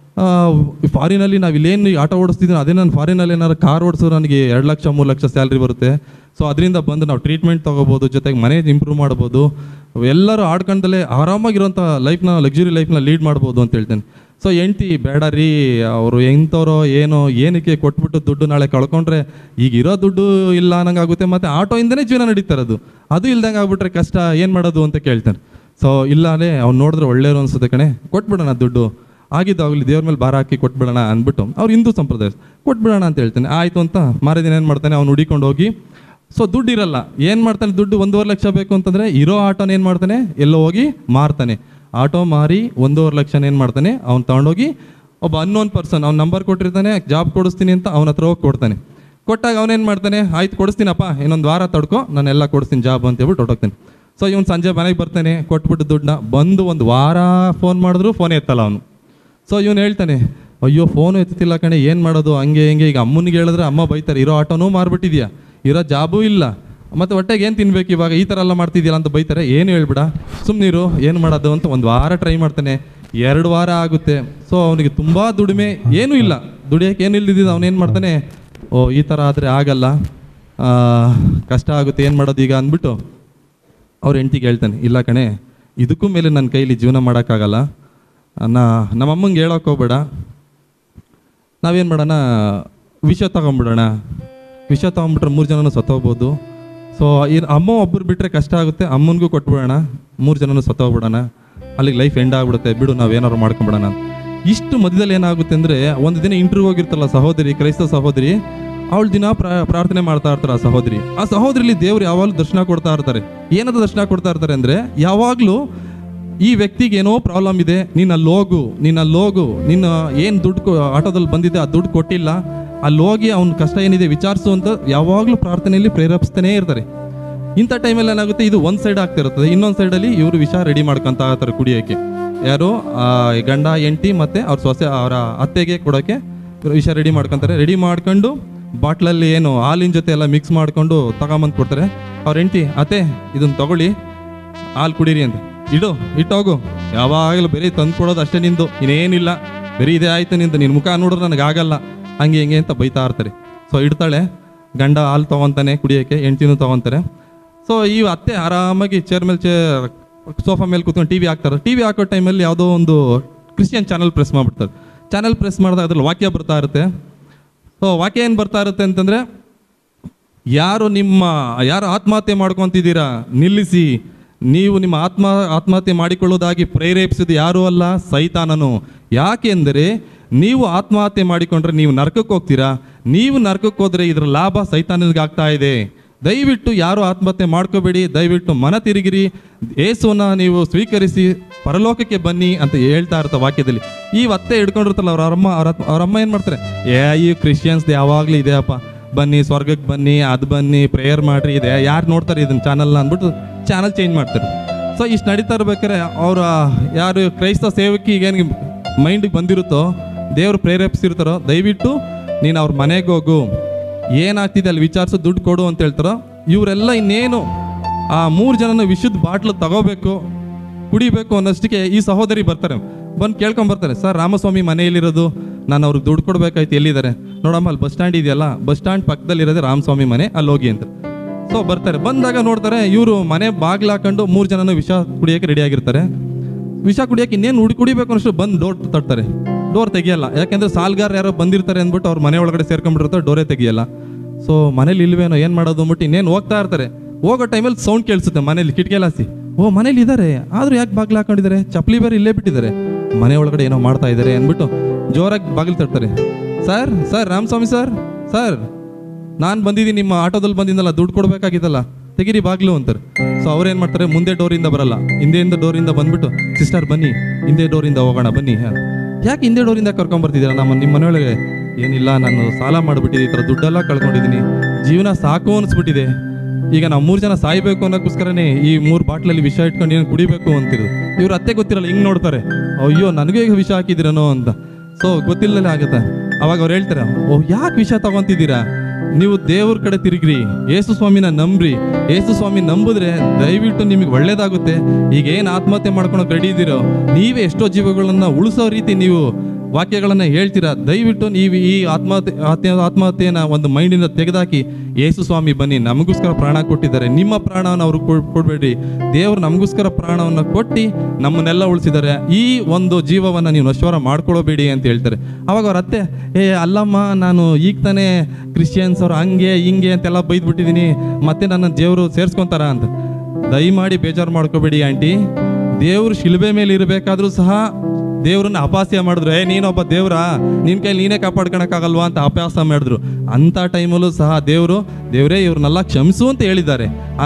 ಫಾರಿನಲ್ಲಿ ನಾವು ಇಲ್ಲೇನು ಆಟೋ ಓಡಿಸ್ತಿದ್ದೀನಿ ಅದೇ ನಾನು ಫಾರಿನಲ್ಲಿ ಏನಾರು ಕಾರ್ ಓಡಿಸೋರು ನನಗೆ ಎರಡು ಲಕ್ಷ ಮೂರು ಲಕ್ಷ ಸ್ಯಾಲ್ರಿ ಬರುತ್ತೆ, ಸೊ ಅದರಿಂದ ಬಂದು ನಾವು ಟ್ರೀಟ್ಮೆಂಟ್ ತೊಗೋಬೋದು, ಜೊತೆಗೆ ಮನೆ ಇಂಪ್ರೂವ್ ಮಾಡ್ಬೋದು, ಎಲ್ಲರೂ ಆಡ್ಕೊಂಡಲ್ಲೇ ಆರಾಮಾಗಿರೋಂಥ ಲೈಫ್ನ ಲಕ್ಸುರಿ ಲೈಫ್ನ ಲೀಡ್ ಮಾಡ್ಬೋದು ಅಂತ ಹೇಳ್ತೇನೆ. ಸೊ ಹೆಂಡ್ತಿ ಬೇಡ ರೀ, ಅವರು ಎಂಥವ್ರೋ ಏನೋ ಏನಕ್ಕೆ ಕೊಟ್ಬಿಟ್ಟು ದುಡ್ಡು ನಾಳೆ ಕಳ್ಕೊಂಡ್ರೆ ಈಗ ಇರೋ ದುಡ್ಡು ಇಲ್ಲ ಅನ್ನಂಗೆ ಆಗುತ್ತೆ, ಮತ್ತು ಆಟೋಯಿಂದನೇ ಜೀವನ ನಡೀತಾ ಇರೋದು, ಅದು ಇಲ್ದಂಗೆ ಆಗ್ಬಿಟ್ರೆ ಕಷ್ಟ, ಏನು ಮಾಡೋದು ಅಂತ ಕೇಳ್ತಾನೆ. ಸೊ ಇಲ್ಲೇ ಅವ್ನು ನೋಡಿದ್ರೆ ಒಳ್ಳೆಯವರು ಅನಿಸುತ್ತೆ ಕಣೆ, ಕೊಟ್ಬಿಡೋಣ ದುಡ್ಡು, ಆಗಿದ್ದಾಗಲಿ ದೇವ್ರ ಮೇಲೆ ಭಾರ ಹಾಕಿ ಕೊಟ್ಬಿಡೋಣ ಅಂದ್ಬಿಟ್ಟು ಅವ್ರು ಹಿಂದೂ ಸಂಪ್ರದಾಯ ಕೊಟ್ಬಿಡೋಣ ಅಂತ ಹೇಳ್ತಾನೆ. ಆಯಿತು ಅಂತ ಮಾರೇ ದಿನ ಏನು ಮಾಡ್ತಾನೆ, ಅವ್ನು ಹುಡಿಕೊಂಡು ಹೋಗಿ, ಸೊ ದುಡ್ಡು ಇರಲ್ಲ, ಏನು ಮಾಡ್ತಾನೆ, ದುಡ್ಡು ಒಂದೂವರೆ ಲಕ್ಷ ಬೇಕು ಅಂತಂದರೆ ಇರೋ ಆಟೋನ ಏನು ಮಾಡ್ತಾನೆ, ಎಲ್ಲೋ ಹೋಗಿ ಮಾರ್ತಾನೆ. ಆಟೋ ಮಾರಿ ಒಂದೂವರೆ ಲಕ್ಷನ ಏನು ಮಾಡ್ತಾನೆ, ಅವ್ನು ತೊಗೊಂಡೋಗಿ ಒಬ್ಬ ಅನ್ನೋನ್ ಪರ್ಸನ್ ಅವ್ನ ನಂಬರ್ ಕೊಟ್ಟಿರ್ತಾನೆ, ಜಾಬ್ ಕೊಡಿಸ್ತೀನಿ ಅಂತ ಅವನ ಹತ್ರ ಹೋಗಿ ಕೊಡ್ತಾನೆ. ಕೊಟ್ಟಾಗ ಅವನೇನು ಮಾಡ್ತಾನೆ, ಆಯ್ತು ಕೊಡಿಸ್ತೀನಪ್ಪ, ಇನ್ನೊಂದು ವಾರ ತಡ್ಕೊ, ನಾನೆಲ್ಲ ಕೊಡಿಸ್ತೀನಿ ಜಾಬ್ ಅಂತ ಹೇಳ್ಬಿಟ್ಟು ಹೊರಟೋಗ್ತೀನಿ. ಸೊ ಇವನು ಸಂಜೆ ಮನೆಗೆ ಬರ್ತಾನೆ, ಕೊಟ್ಬಿಟ್ಟು ದುಡ್ಡನ್ನ ಬಂದು ಒಂದು ವಾರ ಫೋನ್ ಮಾಡಿದ್ರು ಫೋನೇ ಎತ್ತಲ್ಲ ಅವನು. ಸೊ ಇವನು ಹೇಳ್ತಾನೆ, ಅಯ್ಯೋ ಫೋನು ಎತ್ತಿಲ್ಲ ಕಣೆ, ಏನು ಮಾಡೋದು, ಹಂಗೆ ಹಿಂಗೆ. ಈಗ ಅಮ್ಮನಿಗೆ ಹೇಳಿದ್ರೆ ಅಮ್ಮ ಬೈತಾರೆ, ಇರೋ ಆಟೋನೂ ಮಾರ್ಬಿಟ್ಟಿದ್ಯಾ, ಇರೋ ಜಾಬೂ ಇಲ್ಲ, ಮತ್ತು ಹೊಟ್ಟೆಗೆ ಏನು ತಿನ್ಬೇಕು ಇವಾಗ, ಈ ಥರ ಎಲ್ಲ ಮಾಡ್ತಿದ್ಯಲ್ಲ ಅಂತ ಬೈತಾರೆ. ಏನು ಹೇಳ್ಬಿಡ, ಸುಮ್ಮನಿರು, ಏನು ಮಾಡೋದು ಅಂತ ಒಂದು ವಾರ ಟ್ರೈ ಮಾಡ್ತಾನೆ. ಎರಡು ವಾರ ಆಗುತ್ತೆ. ಸೊ ಅವನಿಗೆ ತುಂಬ ದುಡಿಮೆ, ಏನೂ ಇಲ್ಲ, ದುಡಿಯೋಕೆ ಏನು ಇಲ್ದಿದ್ದು ಅವನೇನು ಮಾಡ್ತಾನೆ, ಓ ಈ ಥರ ಆದರೆ ಆಗಲ್ಲ, ಕಷ್ಟ ಆಗುತ್ತೆ, ಏನು ಮಾಡೋದು ಈಗ ಅಂದ್ಬಿಟ್ಟು ಅವ್ರ ಹೆಂಡ್ತಿಗೆ ಹೇಳ್ತಾನೆ, ಇಲ್ಲ ಕಣೆ, ಇದಕ್ಕೂ ಮೇಲೆ ನನ್ನ ಕೈಲಿ ಜೀವನ ಮಾಡೋಕ್ಕಾಗಲ್ಲ, ನಾ ನಮ್ಮಮ್ಮಂಗೆ ಹೇಳೋಕೆ ಹೋಗ್ಬೇಡ, ನಾವೇನು ಮಾಡೋಣ, ವಿಷ ತೊಗೊಂಬಿಡೋಣ, ವಿಷ ತೊಗೊಂಬಿಟ್ರೆ ಮೂರು ಜನನೂ ಸತ್ತೋಗ್ಬೋದು. ಸೊ ಈ ಅಮ್ಮ ಒಬ್ಬರು ಬಿಟ್ಟರೆ ಕಷ್ಟ ಆಗುತ್ತೆ, ಅಮ್ಮನಿಗೂ ಕೊಟ್ಬಿಡೋಣ, ಮೂರು ಜನನೂ ಸತ್ತೋಗ್ಬಿಡೋಣ, ಅಲ್ಲಿಗೆ ಲೈಫ್ ಎಂಡ್ ಆಗಿಬಿಡುತ್ತೆ, ಬಿಡು ನಾವೇನಾದ್ರು ಮಾಡ್ಕೊಂಬಿಡೋಣ. ಇಷ್ಟು ಮಧ್ಯದಲ್ಲಿ ಏನಾಗುತ್ತೆ ಅಂದರೆ, ಒಂದು ದಿನ ಇಂಟರ್ವ್ಯೂ ಹೋಗಿರ್ತಲ್ಲ ಸಹೋದರಿ, ಕ್ರೈಸ್ತ ಸಹೋದರಿ, ಅವಳು ದಿನ ಪ್ರಾ ಪ್ರಾರ್ಥನೆ ಮಾಡ್ತಾ ಇರ್ತಾರೆ ಆ ಸಹೋದರಿ. ಆ ಸಹೋದರಿಲಿ ದೇವ್ರು ಯಾವಾಗಲೂ ದರ್ಶನ ಕೊಡ್ತಾ ಇರ್ತಾರೆ. ಏನದ ದರ್ಶನ ಕೊಡ್ತಾ ಇರ್ತಾರೆ ಅಂದರೆ, ಯಾವಾಗಲೂ ಈ ವ್ಯಕ್ತಿಗೆ ಏನೋ ಪ್ರಾಬ್ಲಮ್ ಇದೆ, ನೀನು ಅಲ್ಲಿ ಹೋಗು, ನೀನು ಅಲ್ಲಿ ಹೋಗು, ನಿನ್ನ ಏನು ದುಡ್ಡು ಆಟೋದಲ್ಲಿ ಬಂದಿದೆ ಆ ದುಡ್ಡು ಕೊಟ್ಟಿಲ್ಲ, ಅಲ್ಲಿ ಹೋಗಿ ಅವ್ನ ಕಷ್ಟ ಏನಿದೆ ವಿಚಾರಿಸು ಅಂತ ಯಾವಾಗಲೂ ಪ್ರಾರ್ಥನೆಯಲ್ಲಿ ಪ್ರೇರೇಪಿಸ್ತಾನೇ ಇರ್ತಾರೆ. ಇಂಥ ಟೈಮಲ್ಲಿ ಏನಾಗುತ್ತೆ, ಇದು ಒಂದು ಸೈಡ್ ಆಗ್ತಿರ್ತದೆ, ಇನ್ನೊಂದು ಸೈಡಲ್ಲಿ ಇವರು ವಿಷ ರೆಡಿ ಮಾಡ್ಕೊತಾ ಇರ್ತಾರೆ ಕುಡಿಯೋಕ್ಕೆ. ಯಾರು ಗಂಡ ಹೆಂಡತಿ ಮತ್ತು ಅವ್ರ ಸೊಸೆ ಅವರ ಅತ್ತೆಗೆ ಕೊಡೋಕ್ಕೆ ವಿಷ ರೆಡಿ ಮಾಡ್ಕೊತಾರೆ. ರೆಡಿ ಮಾಡ್ಕೊಂಡು ಬಾಟ್ಲಲ್ಲಿ ಏನು ಹಾಲಿನ ಜೊತೆ ಎಲ್ಲ ಮಿಕ್ಸ್ ಮಾಡ್ಕೊಂಡು ತಗೊಂಬಂದು ಕೊಡ್ತಾರೆ. ಅವ್ರ ಹೆಂಡತಿ, ಅತ್ತೆ ಇದನ್ನು ತಗೊಳ್ಳಿ, ಹಾಲು ಕುಡೀರಿ ಅಂತ, ಇಡು ಇಟ್ಟೋಗು, ಯಾವಾಗಲೂ ಬರೀ ತಂದು ಕೊಡೋದು ಅಷ್ಟೇ ನಿಂದು, ಇನ್ನೇನಿಲ್ಲ, ಬರೀ ಇದೇ ಆಯ್ತು ನಿಂದು, ನಿನ್ನ ಮುಖ ನೋಡಿದ್ರೆ ನನಗಾಗಲ್ಲ, ಹಂಗೆ ಹಿಂಗೆ ಅಂತ ಬೈತಾ ಇರ್ತಾರೆ. ಸೊ ಇಡ್ತಾಳೆ, ಗಂಡ ಹಾಲು ತೊಗೊತಾನೆ ಕುಡಿಯೋಕ್ಕೆ, ಹೆಂಡ್ತಿನೂ ತೊಗೊತಾರೆ. ಸೊ ಈ ಅತ್ತೆ ಆರಾಮಾಗಿ ಚೇರ್ ಮೇಲೆ ಚೇ ಸೋಫಾ ಮೇಲೆ ಕೂತ್ಕೊಂಡು ಟಿ ವಿ ಹಾಕ್ತಾರೆ. ಟಿ ವಿ ಹಾಕೋ ಟೈಮಲ್ಲಿ ಯಾವುದೋ ಒಂದು ಕ್ರಿಶ್ಚಿಯನ್ ಚಾನಲ್ ಪ್ರೆಸ್ ಮಾಡಿಬಿಡ್ತಾರೆ. ಚಾನಲ್ ಪ್ರೆಸ್ ಮಾಡಿದಾಗ ಅದ್ರಲ್ಲಿ ವಾಕ್ಯ ಬರ್ತಾ ಇರುತ್ತೆ. ಸೊ ವಾಕ್ಯ ಏನು ಬರ್ತಾ ಇರುತ್ತೆ ಅಂತಂದರೆ, ಯಾರು ನಿಮ್ಮ ಯಾರು ಆತ್ಮಹತ್ಯೆ ಮಾಡ್ಕೊತಿದ್ದೀರಾ ನಿಲ್ಲಿಸಿ, ನೀವು ನಿಮ್ಮ ಆತ್ಮ ಆತ್ಮಹತ್ಯೆ ಮಾಡಿಕೊಳ್ಳೋದಾಗಿ ಪ್ರೇರೇಪಿಸಿದ ಯಾರೂ ಅಲ್ಲ, ಸೈತಾನನು. ಯಾಕೆಂದರೆ ನೀವು ಆತ್ಮಹತ್ಯೆ ಮಾಡಿಕೊಂಡ್ರೆ ನೀವು ನರಕಕ್ಕೆ ಹೋಗ್ತೀರಾ, ನೀವು ನರಕಕ್ಕೆ ಹೋದರೆ ಇದರ ಲಾಭ ಸೈತಾನನಿಗಾಗ್ತಾ ಇದೆ. ದಯವಿಟ್ಟು ಯಾರು ಆತ್ಮಹತ್ಯೆ ಮಾಡ್ಕೋಬೇಡಿ, ದಯವಿಟ್ಟು ಮನ ತಿರುಗಿರಿ, ಯೇಸುವನ್ನ ನೀವು ಸ್ವೀಕರಿಸಿ ಪರಲೋಕಕ್ಕೆ ಬನ್ನಿ ಅಂತ ಹೇಳ್ತಾ ಇರ್ತಾರೆ ವಾಕ್ಯದಲ್ಲಿ. ಈ ಅತ್ತೆ ಹಿಡ್ಕೊಂಡಿರ್ತಲ್ಲ ಅವ್ರ ಅಮ್ಮ, ಅವ್ರ ಅವ್ರ ಅಮ್ಮ ಏನು ಮಾಡ್ತಾರೆ, ಏ ಈ ಕ್ರಿಶ್ಚಿಯನ್ಸ್ ಯಾವಾಗಲೂ ಇದೆಯಪ್ಪ, ಬನ್ನಿ ಸ್ವರ್ಗಕ್ಕೆ ಬನ್ನಿ, ಅದು ಬನ್ನಿ, ಪ್ರೇಯರ್ ಮಾಡಿರಿ, ಇದೆ ಯಾರು ನೋಡ್ತಾರೆ ಇದನ್ನು ಚಾನಲ್ನ ಅಂದ್ಬಿಟ್ಟು ಚಾನಲ್ ಚೇಂಜ್ ಮಾಡ್ತಾರೆ. ಸೊ ಇಷ್ಟು ನಡೀತಾ ಇರ್ಬೇಕಾದ್ರೆ ಅವರ ಯಾರು ಕ್ರೈಸ್ತ ಸೇವಕಿಗೆ ಏನು ಮೈಂಡಿಗೆ ಬಂದಿರುತ್ತೋ, ದೇವರು ಪ್ರೇರೇಪಿಸಿರ್ತಾರೋ, ದಯವಿಟ್ಟು ನೀನು ಅವ್ರ ಮನೆಗೆ ಹೋಗು, ಏನಾಗ್ತಿದೆ ಅಲ್ಲಿ ವಿಚಾರಿಸು, ದುಡ್ಡು ಕೊಡು ಅಂತ ಹೇಳ್ತಾರೋ. ಇವರೆಲ್ಲ ಇನ್ನೇನು ಆ ಮೂರು ಜನನ ವಿಷದ ಬಾಟ್ಲು ತಗೋಬೇಕು, ಕುಡಿಬೇಕು ಅನ್ನೋಷ್ಟಕ್ಕೆ ಈ ಸಹೋದರಿ ಬರ್ತಾರೆ. ಬಂದು ಕೇಳ್ಕೊಂಬರ್ತಾರೆ, ಸರ್ ರಾಮಸ್ವಾಮಿ ಮನೆಯಲ್ಲಿರೋದು, ನಾನು ಅವ್ರಿಗೆ ದುಡ್ಡು ಕೊಡ್ಬೇಕಾಯ್ತು, ಎಲ್ಲಿದ್ದಾರೆ ನೋಡಮ್ಮ, ಅಲ್ಲಿ ಬಸ್ ಸ್ಟ್ಯಾಂಡ್ ಇದೆಯಲ್ಲ, ಬಸ್ ಸ್ಟ್ಯಾಂಡ್ ಪಕ್ಕದಲ್ಲಿರೋದೇ ರಾಮಸ್ವಾಮಿ ಮನೆ, ಅಲ್ಲಿ ಹೋಗಿ ಅಂತ. ಸೊ ಬರ್ತಾರೆ. ಬಂದಾಗ ನೋಡ್ತಾರೆ, ಇವರು ಮನೆ ಬಾಗಿಲು ಹಾಕೊಂಡು ಮೂರು ಜನನ ವಿಷ ಕುಡಿಯೋಕ್ಕೆ ರೆಡಿ ಆಗಿರ್ತಾರೆ. ವಿಷ ಕುಡಿಯೋಕೆ ಇನ್ನೇನು ಹುಡಿ ಕುಡಿಬೇಕು ಅನ್ನೋಷ್ಟು ಬಂದು ಡೋರ್ ತಟ್ತಾರೆ. ಡೋರ್ ತೆಗಿಯಲ್ಲ, ಯಾಕೆಂದರೆ ಸಾಲ್ಗಾರ ಯಾರೋ ಬಂದಿರ್ತಾರೆ ಅಂದ್ಬಿಟ್ಟು ಅವ್ರ ಮನೆ ಒಳಗಡೆ ಸೇರ್ಕೊಂಡ್ಬಿಟ್ಟಿರ್ತಾರೆ, ಡೋರೇ ತೆಗಿಯಲ್ಲ. ಸೊ ಮನೇಲಿ ಇಲ್ವೇನೋ, ಏನು ಮಾಡೋದು ಅಂದ್ಬಿಟ್ಟು ಇನ್ನೇನು ಹೋಗ್ತಾ ಇರ್ತಾರೆ. ಹೋಗೋ ಟೈಮಲ್ಲಿ ಸೌಂಡ್ ಕೇಳಿಸುತ್ತೆ ಮನೇಲಿ, ಕಿಟಕಿಲಾಸಿ, ಓ ಮನೇಲಿ ಇದ್ದಾರೆ, ಆದರೂ ಯಾಕೆ ಬಾಗಿಲು ಹಾಕೊಂಡಿದ್ದಾರೆ, ಚಪ್ಪಲಿ ಬೇರೆ ಇಲ್ಲೇ ಬಿಟ್ಟಿದ್ದಾರೆ, ಮನೆ ಒಳಗಡೆ ಏನೋ ಮಾಡ್ತಾ ಇದ್ದಾರೆ ಅಂದ್ಬಿಟ್ಟು ಜೋರಾಗಿ ಬಾಗಿಲು ತಟ್ತಾರೆ. Sir sir Ramaswamy sir sir ನಾನು ಬಂದಿದ್ದೀನಿ, ನಿಮ್ಮ ಆಟೋದಲ್ಲಿ ಬಂದಿದ್ದಲ್ಲ, ದುಡ್ಡು ಕೊಡಬೇಕಾಗಿದ್ದಲ್ಲ, ತೆಗೀರಿ ಬಾಗಿಲು ಅಂತಾರೆ. ಸೊ ಅವ್ರೇನು ಮಾಡ್ತಾರೆ, ಮುಂದೆ ಡೋರಿಂದ ಬರಲ್ಲ, ಹಿಂದೆಯಿಂದ ಡೋರಿಂದ ಬಂದ್ಬಿಟ್ಟು, ಸಿಸ್ಟರ್ ಬನ್ನಿ ಹಿಂದೆ ಡೋರಿಂದ ಹೋಗೋಣ ಬನ್ನಿ. ಯಾಕೆ ಹಿಂದೆ ಡೋರಿಂದ ಕರ್ಕೊಂಬರ್ತಿದ್ದೀರಾ ನಮ್ಮ ನಿಮ್ಮ ಮನೆಯೊಳಗೆ? ಏನಿಲ್ಲ, ನಾನು ಸಾಲ ಮಾಡಿಬಿಟ್ಟಿದ್ದೆ, ಈ ಥರ ದುಡ್ಡೆಲ್ಲ ಕಳ್ಕೊಂಡಿದ್ದೀನಿ, ಜೀವನ ಸಾಕು ಅನಿಸ್ಬಿಟ್ಟಿದೆ, ಈಗ ನಾವು ಮೂರು ಜನ ಸಾಯ್ಬೇಕು ಅನ್ನೋಕ್ಕೋಸ್ಕರನೇ ಈ ಮೂರು ಬಾಟ್ಲಲ್ಲಿ ವಿಷ ಇಟ್ಕೊಂಡು ಏನು ಕುಡಿಬೇಕು ಅಂತಿರೋದು. ಇವ್ರು ಅತ್ತೆ ಗೊತ್ತಿರಲ್ಲ, ಹಿಂಗೆ ನೋಡ್ತಾರೆ, ಅಯ್ಯೋ ನನಗೆ ಈಗ ವಿಷ ಹಾಕಿದ್ದೀರನೋ ಅಂತ. ಸೊ ಗೊತ್ತಿಲ್ಲದೆ ಆಗುತ್ತೆ. ಅವಾಗ ಅವ್ರು ಹೇಳ್ತಾರೆ, ಓ ಯಾಕೆ ವಿಷ ತಗೊತಿದ್ದೀರಾ, ನೀವು ದೇವ್ರ ಕಡೆ ತಿರುಗ್ರಿ, ಯೇಸು ಸ್ವಾಮಿನ ನಂಬ್ರಿ, ಯೇಸು ಸ್ವಾಮಿ ನಂಬಿದ್ರೆ ದಯವಿಟ್ಟು ನಿಮಗೆ ಒಳ್ಳೇದಾಗುತ್ತೆ. ಈಗ ಏನು ಆತ್ಮಹತ್ಯೆ ಮಾಡ್ಕೊಳಕ್ಕೆ ರೆಡಿ ಇದ್ದೀರೋ, ನೀವೇ ಎಷ್ಟೋ ಜೀವಗಳನ್ನು ಉಳಿಸೋ ರೀತಿ ನೀವು ವಾಕ್ಯಗಳನ್ನು ಹೇಳ್ತೀರಾ, ದಯವಿಟ್ಟು ನೀವು ಈ ಆತ್ಮಹತ್ಯೆ ಆತ್ಮ ಆತ್ಮಹತ್ಯೆನ ಒಂದು ಮೈಂಡಿಂದ ತೆಗೆದಾಕಿ, ಯೇಸು ಸ್ವಾಮಿ ಬನ್ನಿ, ನಮಗೋಸ್ಕರ ಪ್ರಾಣ ಕೊಟ್ಟಿದ್ದಾರೆ, ನಿಮ್ಮ ಪ್ರಾಣವನ್ನು ಅವ್ರಿಗೆ ಕೊಡಬೇಡಿ, ದೇವರು ನಮಗೋಸ್ಕರ ಪ್ರಾಣವನ್ನು ಕೊಟ್ಟು ನಮ್ಮನ್ನೆಲ್ಲ ಉಳಿಸಿದ್ದಾರೆ, ಈ ಒಂದು ಜೀವವನ್ನು ನೀವು ನಶ್ವರ ಮಾಡ್ಕೊಳ್ಳೋಬೇಡಿ ಅಂತ ಹೇಳ್ತಾರೆ. ಅವಾಗ ಅವ್ರ ಅತ್ತೆ, ಏ ಅಲ್ಲಮ್ಮ, ನಾನು ಈಗ ತಾನೇ ಕ್ರಿಶ್ಚಿಯನ್ಸ್ ಅವ್ರು ಹಂಗೆ ಹಿಂಗೆ ಅಂತೆಲ್ಲ ಬೈದ್ಬಿಟ್ಟಿದ್ದೀನಿ, ಮತ್ತೆ ನನ್ನ ದೇವರು ಸೇರಿಸ್ಕೊತಾರ ಅಂತ. ದಯಮಾಡಿ ಬೇಜಾರು ಮಾಡ್ಕೋಬೇಡಿ ಆಂಟಿ, ದೇವರು ಶಿಲುಬೆ ಮೇಲೆ ಇರಬೇಕಾದ್ರೂ ಸಹ ದೇವ್ರನ್ನ ಅಪಹಾಸ್ಯ ಮಾಡಿದ್ರು, ಏ ನೀನೊಬ್ಬ ದೇವ್ರ, ನಿನ್ನ ಕೈಲಿ ನೀನೇ ಕಾಪಾಡ್ಕೊಳಕ್ಕಾಗಲ್ವಾ ಅಂತ ಅಪಹಾಸ್ಯ ಮಾಡಿದ್ರು. ಅಂಥ ಟೈಮಲ್ಲೂ ಸಹ ದೇವರು ದೇವರೇ ಇವ್ರನ್ನೆಲ್ಲ ಕ್ಷಮಿಸು ಅಂತ ಹೇಳಿದ್ದಾರೆ.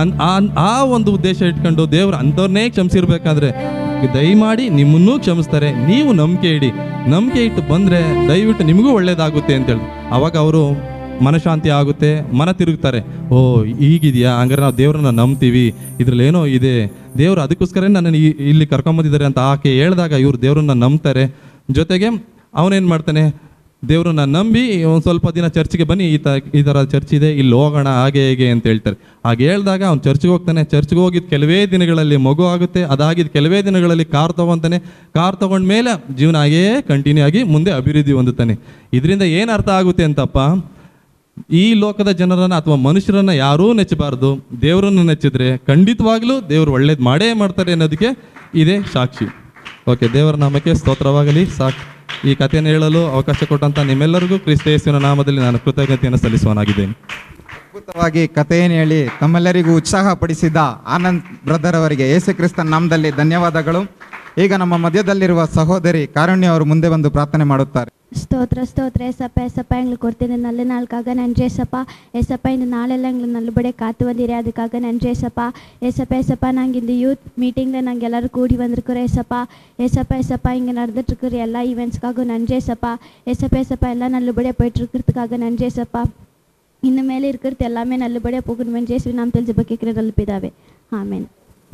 ಆ ಒಂದು ಉದ್ದೇಶ ಇಟ್ಕೊಂಡು ದೇವ್ರು ಅಂಥವ್ರನ್ನೇ ಕ್ಷಮಿಸಿರ್ಬೇಕಾದ್ರೆ ದಯಮಾಡಿ ನಿಮ್ಮನ್ನೂ ಕ್ಷಮಿಸ್ತಾರೆ, ನೀವು ನಂಬಿಕೆ ಇಡಿ, ನಂಬಿಕೆ ಇಟ್ಟು ಬಂದರೆ ದಯವಿಟ್ಟು ನಿಮಗೂ ಒಳ್ಳೇದಾಗುತ್ತೆ ಅಂತೇಳಿ. ಅವಾಗ ಅವರು ಮನಃಶಾಂತಿ ಆಗುತ್ತೆ, ಮನ ತಿರುಗ್ತಾರೆ. ಓ ಹೀಗಿದೆಯಾ, ಹಂಗಾರೆ ನಾವು ದೇವ್ರನ್ನ ನಂಬ್ತೀವಿ, ಇದ್ರಲ್ಲಿ ಏನೋ ಇದೆ, ದೇವರು ಅದಕ್ಕೋಸ್ಕರ ನನ್ನನ್ನು ಇಲ್ಲಿ ಕರ್ಕೊಂಬಂದಿದ್ದಾರೆ ಅಂತ ಆಕೆ ಹೇಳಿದಾಗ ಇವ್ರು ದೇವ್ರನ್ನ ನಂಬ್ತಾರೆ. ಜೊತೆಗೆ ಅವನೇನು ಮಾಡ್ತಾನೆ, ದೇವ್ರನ್ನ ನಂಬಿ ಒಂದು ಸ್ವಲ್ಪ ದಿನ ಚರ್ಚ್ಗೆ ಬನ್ನಿ, ಈ ತ ಈ ಥರ ಚರ್ಚ್ ಇದೆ, ಇಲ್ಲಿ ಹೋಗೋಣ, ಹಾಗೆ ಹೇಗೆ ಅಂತ ಹೇಳ್ತಾರೆ. ಹಾಗೆ ಹೇಳಿದಾಗ ಅವ್ನು ಚರ್ಚ್ಗೆ ಹೋಗ್ತಾನೆ. ಚರ್ಚ್ಗೆ ಹೋಗಿದ್ದು ಕೆಲವೇ ದಿನಗಳಲ್ಲಿ ಮಗು ಆಗುತ್ತೆ. ಅದಾಗಿದ್ದು ಕೆಲವೇ ದಿನಗಳಲ್ಲಿ ಕಾರ್ ತೊಗೊತಾನೆ. ಕಾರ್ ತೊಗೊಂಡ್ಮೇಲೆ ಜೀವನ ಹಾಗೇ ಕಂಟಿನ್ಯೂ ಆಗಿ ಮುಂದೆ ಅಭಿವೃದ್ಧಿ ಹೊಂದುತ್ತಾನೆ. ಇದರಿಂದ ಏನು ಅರ್ಥ ಆಗುತ್ತೆ ಅಂತಪ್ಪ, ಈ ಲೋಕದ ಜನರನ್ನು ಅಥವಾ ಮನುಷ್ಯರನ್ನು ಯಾರೂ ನೆಚ್ಚಬಾರ್ದು, ದೇವರನ್ನು ನೆಚ್ಚಿದ್ರೆ ಖಂಡಿತವಾಗ್ಲೂ ದೇವರು ಒಳ್ಳೇದು ಮಾಡೇ ಮಾಡ್ತಾರೆ ಅನ್ನೋದಕ್ಕೆ ಇದೇ ಸಾಕ್ಷಿ. ಓಕೆ, ದೇವರ ನಾಮಕ್ಕೆ ಸ್ತೋತ್ರವಾಗಲಿ. ಸಾಕು, ಈ ಕಥೆಯನ್ನು ಹೇಳಲು ಅವಕಾಶ ಕೊಟ್ಟಂತ ನಿಮ್ಮೆಲ್ಲರಿಗೂ ಕ್ರಿಸ್ತ ಯೇಸುವಿನ ನಾಮದಲ್ಲಿ ನಾನು ಕೃತಜ್ಞತೆಯನ್ನು ಸಲ್ಲಿಸುವನಾಗಿದ್ದೇನೆ. ಅದ್ಭುತವಾಗಿ ಕಥೆಯನ್ನು ಹೇಳಿ ತಮ್ಮೆಲ್ಲರಿಗೂ ಉತ್ಸಾಹ ಪಡಿಸಿದ ಆನಂದ್ ಬ್ರದರ್ ಅವರಿಗೆ ಯೇಸು ಕ್ರಿಸ್ತನ ನಾಮದಲ್ಲಿ ಧನ್ಯವಾದಗಳು. ಈಗ ನಮ್ಮ ಮಧ್ಯದಲ್ಲಿರುವ ಸಹೋದರಿ ಕಾರುಣ್ಯ ಅವರು ಮುಂದೆ ಬಂದು ಪ್ರಾರ್ಥನೆ ಮಾಡುತ್ತಾರೆ. స్తోత్ర స్తోత్ర ఏసప్ప ఏసప్ప எங்களுக்கு கொடுத்த நல்ல நாளுக்காக நன்றி ஏசப்பா. ஏசப்பா இந்த நாளெல்லாம் எங்களுக்கு நல்லபடியாக காத்து வந்தீரே, அதுக்காக நன்றி ஏசப்பா. ஏசப்பா ஏசப்பா நாங்கள் இந்த யூத் மீட்டிங்கில் நாங்கள் எல்லோரும் கூடி வந்திருக்கிறோம் ஏசப்பா. ஏசப்பா ஏசப்பா இங்கே நடந்துட்டுருக்கிற எல்லா ஈவெண்ட்ஸ்க்காக நன்றி ஏசப்பா. ஏசப்பா ஏசப்பா எல்லாம் நல்லபடியாக போயிட்டுருக்கிறதுக்காக நன்றி ஏசப்பா. இன்னும் மேலே இருக்கிறது எல்லாமே நல்லபடியாக போகணுமே ஜேசு நாம் தெரிஞ்சு கேட்குற நல்ல பிதாவே, ஆமென்.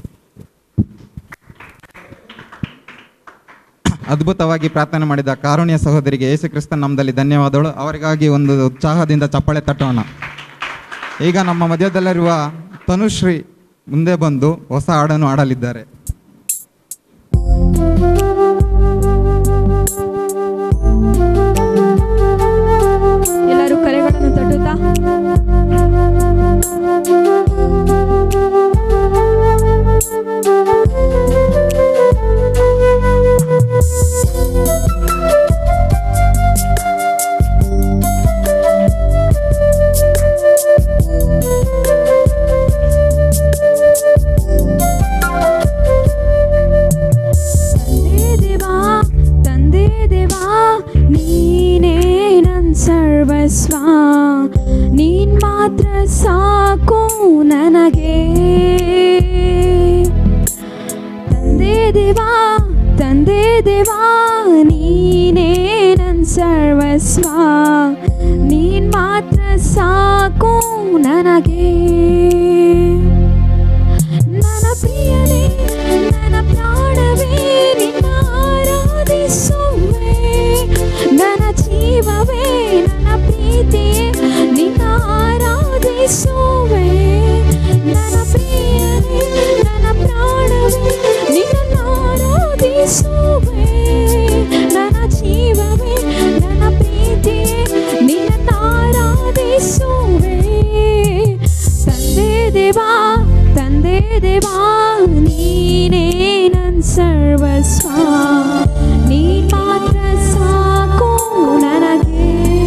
ಅದ್ಭುತವಾಗಿ ಪ್ರಾರ್ಥನೆ ಮಾಡಿದ ಕಾರುಣ್ಯ ಸಹೋದರಿಗೆ ಯೇಸು ಕ್ರಿಸ್ತನ ನಾಮದಲ್ಲಿ ಧನ್ಯವಾದಗಳು. ಅವರಿಗಾಗಿ ಒಂದು ಉತ್ಸಾಹದಿಂದ ಚಪ್ಪಾಳೆ ತಟ್ಟೋಣ. ಈಗ ನಮ್ಮ ಮಧ್ಯದಲ್ಲಿರುವ ತನುಶ್ರೀ ಮುಂದೆ ಬಂದು ಹೊಸ ಹಾಡನ್ನು ಹಾಡಲಿದ್ದಾರೆ. ಎಲ್ಲರೂ ಕರೆಗಳನ್ನು ತಟ್ಟುತ್ತಾ ಸರ್ವಸ್ವ ನೀನ್ ಮಾತ್ರ ಸಾಕು ನನಗೆ. ತಂದೆ ದೇವಾ ತಂದೆ ದೇವಾ ನೀನೇ ನನ್ ಸರ್ವಸ್ವ, ನೀನ್ ಮಾತ್ರ ಸಾಕು ನನಗೆ. ನನ್ನ ಪ್ರಿಯನೇ ನನ್ನ ಪ್ರಾಣವೇ ನಿನ್ನ ಆರಾಧಿಸುವೆ, ನನ್ನ ಜೀವವೇ ನನ್ನ ಪ್ರೀತಿಯೇ ನಿನ್ನ ಆರಾಧಿಸುವೆ. ನನ್ನ ಪ್ರಿಯನೇ ನನ್ನ ಪ್ರಾಣವೇ ನಿನ್ನ ಆರಾಧಿಸುವೆ, ನನ್ನ ಜೀವವೇ ನನ್ನ ಪ್ರೀತಿಯೇ ನಿನ್ನ ಆರಾಧಿಸುವೆ. ತಂದೆ ದೇವಾ ತಂದೆ ದೇವಾ ನೀನೇ ನನ್ ಸರ್ವಸ್ವ, ನೀನ್ ಮಾತ್ರ ಸಾಕು ನನಗೆ.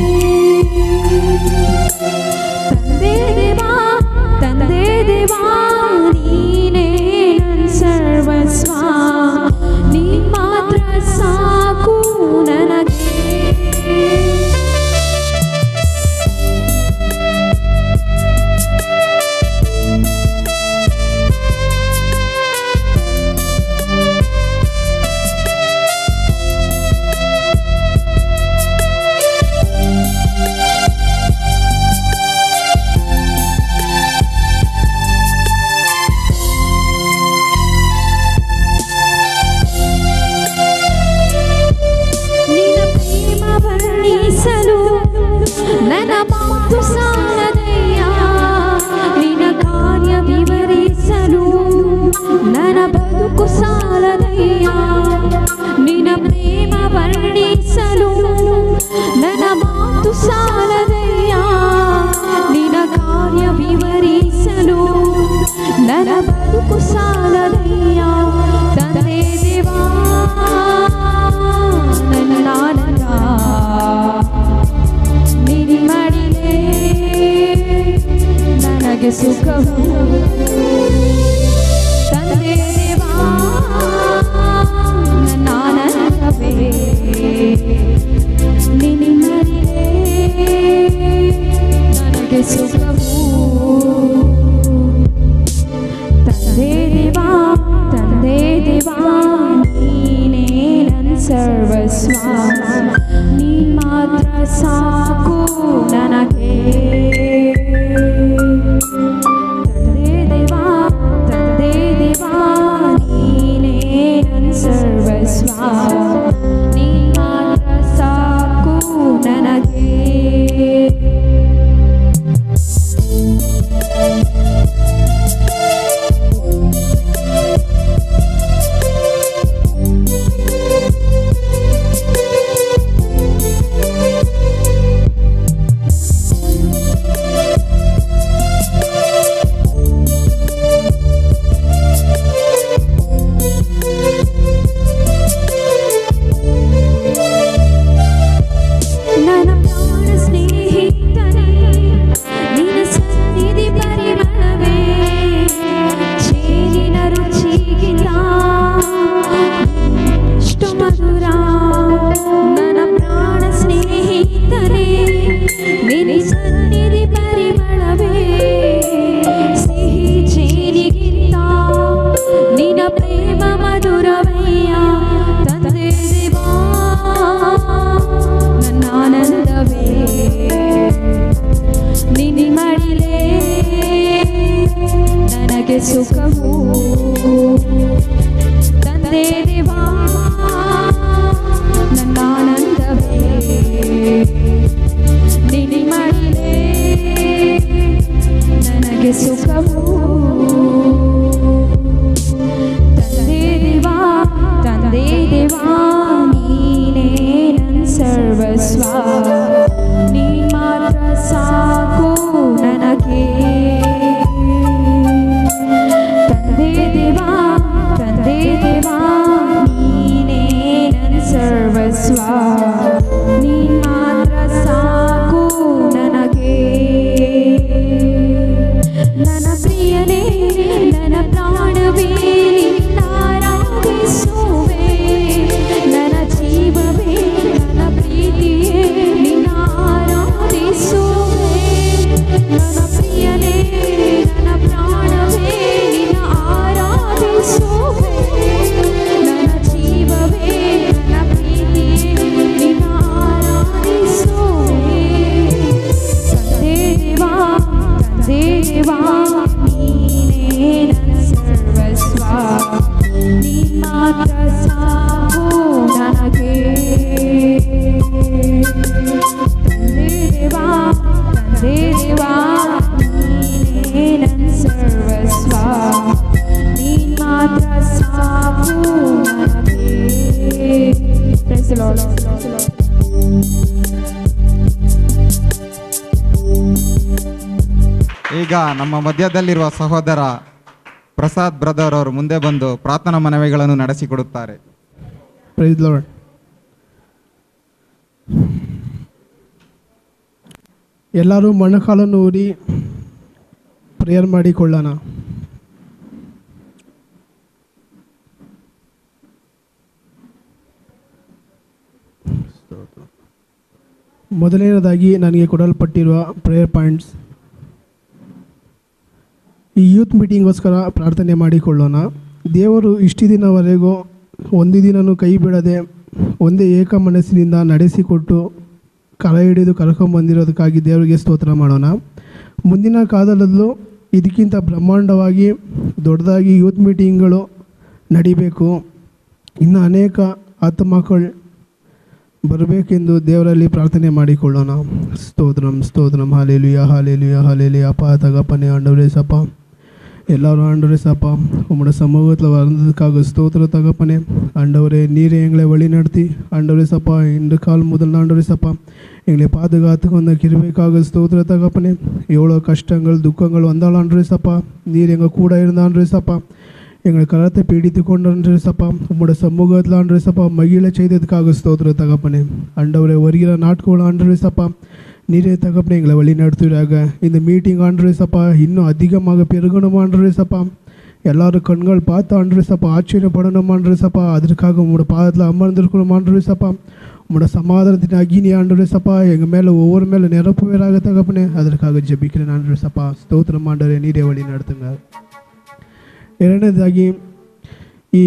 ತಂದೆ ದೇವಾ ತಂದೆ ದೇವಾ ನೀನೇ ನನ್ ಸರ್ವಸ್ವ, ನೀನ್ ಮಾತ್ರ ಸಾಕು ನನಗೆ. ನನ್ನ ಮಾತು ಸಾಲದಯ್ಯ, ನಿನ್ನ ಕಾರ್ಯ ವಿವರಿಸಲು ನನ್ನ ಬದುಕು ಸಾಲದಯ್ಯ. ನಿನ್ನ ಪ್ರೇಮ ವರ್ಣಿಸಲು ನನ್ನ ಮಾತು ಸಾಲದಯ್ಯ, ನಿನ್ನ ಕಾರ್ಯ ವಿವರಿಸಲು ನನ್ನ ಬದುಕು ಸಾಲದಯ್ಯ. ತಂದೆ ದೇವಾ ನನ್ನ ನೀಡಿ ಮಾಡಿದೆ ನನಗೆ ಸುಖವು. ತಂದೆ ದೇವಾ ನನ್ನ ಆನಂದವೇ ನೀಡಿ ಮಾಡಿದೆ ನನಗೆ ಸುಖವು. ತಂದೆ ದೇವಾ ತಂದೆ ದೇವಾ ನೀನೇ ನನ್ನ ಸರ್ವಸ್ವ, ನೀನ್ ಮಾತ್ರ ಸಾಕು ನನಗೆ. ನನಗೆ ಸುಖವು ತಂದೆ ದೇವಾ ನನ್ನ ಆನಂದವೇ ನಿಮ್ಮಡಿಲೇ ನನಗೆ ಸುಖವು ತಂದೆ ದೇವಾ ತಂದೆ ದೇವಾ ನೀನೇ ನನ್ನ ಸರ್ವಸ್ವ ನೀ ಮಾತ್ರ ಸಾಕು ನನಗೆ ತಂದೆ ದೇವಾ ತಂದೆ ದೇವಾ ನೀನೇ ನನ್ನ ಸರ್ವಸ್ವ ನೀ ಮಾತ್ರ ಸಾಕು ನನಗೆ ನನ್ನ ಪ್ರಿಯನೇ ನನ್ನ ಪ್ರಾಣವೇ ನಿನ್ನಾರಾಧಿಸುವೆ ನನ್ನ ಜೀವವೇ ನನ್ನ ಪ್ರೀತಿಯೇ ನಿನ್ನ ಆರಾಧಿಸುವೆ ನನ್ನ ಪ್ರಿಯನೇ ನನ್ನ ಪ್ರಾಣವೇ ನಿನ್ನ ಆರಾಧಿಸುವೆ ನನ್ನ ಜೀವವೇ ನನ್ನ ಪ್ರೀತಿಯೇ ನಿನ್ನ ಆರಾಧಿಸುವೆ ತಂದೆ ದೇವಾ ತಂದೆ ದೇವಾ ನೀನೇ ನನ್ನ ಸರ್ವಸ್ವ ನೀ ಮಾತ್ರ ಸಾಕು ನನಗೆ ತಂದೆ ದೇವಾ ತಂದೆ ದೇವಾ ನೀನೇ ನನ್ನ ಸರ್ವಸ್ವ ನೀ ಮಾತ್ರ ಸಾಕು ನನಗೆ. Praise the Lord. Praise the Lord. ಈಗ ನಮ್ಮ ಮಧ್ಯದಲ್ಲಿರುವ ಸಹೋದರ ಪ್ರಸಾದ್ ಬ್ರದರ್ ಅವರು ಮುಂದೆ ಬಂದು ಪ್ರಾರ್ಥನಾ ಮನವಿಗಳನ್ನು ನಡೆಸಿಕೊಡುತ್ತಾರೆ. Praise the lord. ಎಲ್ಲರೂ ಮೊಣಕಾಲನ್ನು ಊರಿ ಪ್ರೇಯರ್ ಮಾಡಿಕೊಳ್ಳೋಣ. ಮೊದಲನೇದಾಗಿ ನನಗೆ ಕೊಡಲ್ಪಟ್ಟಿರುವ ಪ್ರೇಯರ್ ಪಾಯಿಂಟ್ಸ್. ಈ ಯೂತ್ ಮೀಟಿಂಗ್ಗೋಸ್ಕರ ಪ್ರಾರ್ಥನೆ ಮಾಡಿಕೊಳ್ಳೋಣ. ದೇವರು ಇಷ್ಟು ದಿನವರೆಗೂ ಒಂದು ದಿನವೂ ಕೈ ಬಿಡದೆ ಒಂದೇ ಏಕ ಮನಸ್ಸಿನಿಂದ ನಡೆಸಿಕೊಟ್ಟು ಕರ ಹಿಡಿದು ಕರ್ಕೊಂಬಂದಿರೋದಕ್ಕಾಗಿ ದೇವರಿಗೆ ಸ್ತೋತ್ರ ಮಾಡೋಣ. ಮುಂದಿನ ಕಾಲದಲ್ಲೂ ಇದಕ್ಕಿಂತ ಬ್ರಹ್ಮಾಂಡವಾಗಿ ದೊಡ್ಡದಾಗಿ ಯೂತ್ ಮೀಟಿಂಗ್ಗಳು ನಡಿಬೇಕು. ಇನ್ನು ಅನೇಕ ಆತ್ಮಗಳು ಬರಬೇಕೆಂದು ದೇವರಲ್ಲಿ ಪ್ರಾರ್ಥನೆ ಮಾಡಿಕೊಳ್ಳೋಣ. ಸ್ತೋತ್ರಂ ಸ್ತೋತ್ರಂ ಹಾಲೇಲುಯ ಹಾಲೇಲುಯ ಹಾಲೇಲುಯ ಅಪ್ಪ ತಗಪ್ಪನೆ ಆಂಡವರೇ ಸಪ್ಪ எல்லாரும் ஆண்டவரே சாப்பா உங்களோட சமூகத்தில் வந்ததுக்காக ஸ்தோத்திர தகப்பனே. ஆண்டவரே நீரை எங்களை வழி நடத்தி ஆண்டவரே சாப்பா இன்று கால் முதல் ஆண்டவரே சாப்பா எங்களை பாதுகாத்துக்கு வந்த கிருபைக்காக ஸ்தோத்திர தகப்பனே. எவ்வளோ கஷ்டங்கள் துக்கங்கள் வந்தாலும் ஆண்டவரே சாப்பா நீர் எங்கள் கூட இருந்த ஆண்டவரே சாப்பா எங்களை கரத்தை பீடித்து கொண்டு ஆண்டவரே சாப்பா உங்களோட சமூகத்தில் ஆண்டவரே சாப்பா மகிழ செய்ததுக்காக ஸ்தோத்திர தகப்பனே. ஆண்டவரே வருகிற நாட்கள் ஆண்டவரே சாப்பா நீரே தகப்பனே எங்களை வழி நடத்துகிறாங்க. இந்த மீட்டிங் ஆண்டவரே சப்பா இன்னும் அதிகமாக பெருகணும் ஆண்டவரே சப்பா. எல்லாரும் கண்கள் பார்த்து ஆண்டவரே சப்பா ஆச்சரியப்படணும் ஆண்டவரே சப்பா. அதற்காக உங்களோட பாதத்தில் அமர்ந்திருக்கணும் ஆண்டவரே சப்பா. உங்களோட சமாதானத்தின் அகினி ஆண்டவரே சப்பா எங்கள் மேலே ஒவ்வொரு மேலே நிரப்புவராக தகப்பனே. அதற்காக ஜெபிக்கிறேன் ஆண்டவரே சப்பா. ஸ்தோத்திரம் ஆண்டவரே நீரே வழி நடத்துங்க. ಎರಡನೇದಾಗಿ ಈ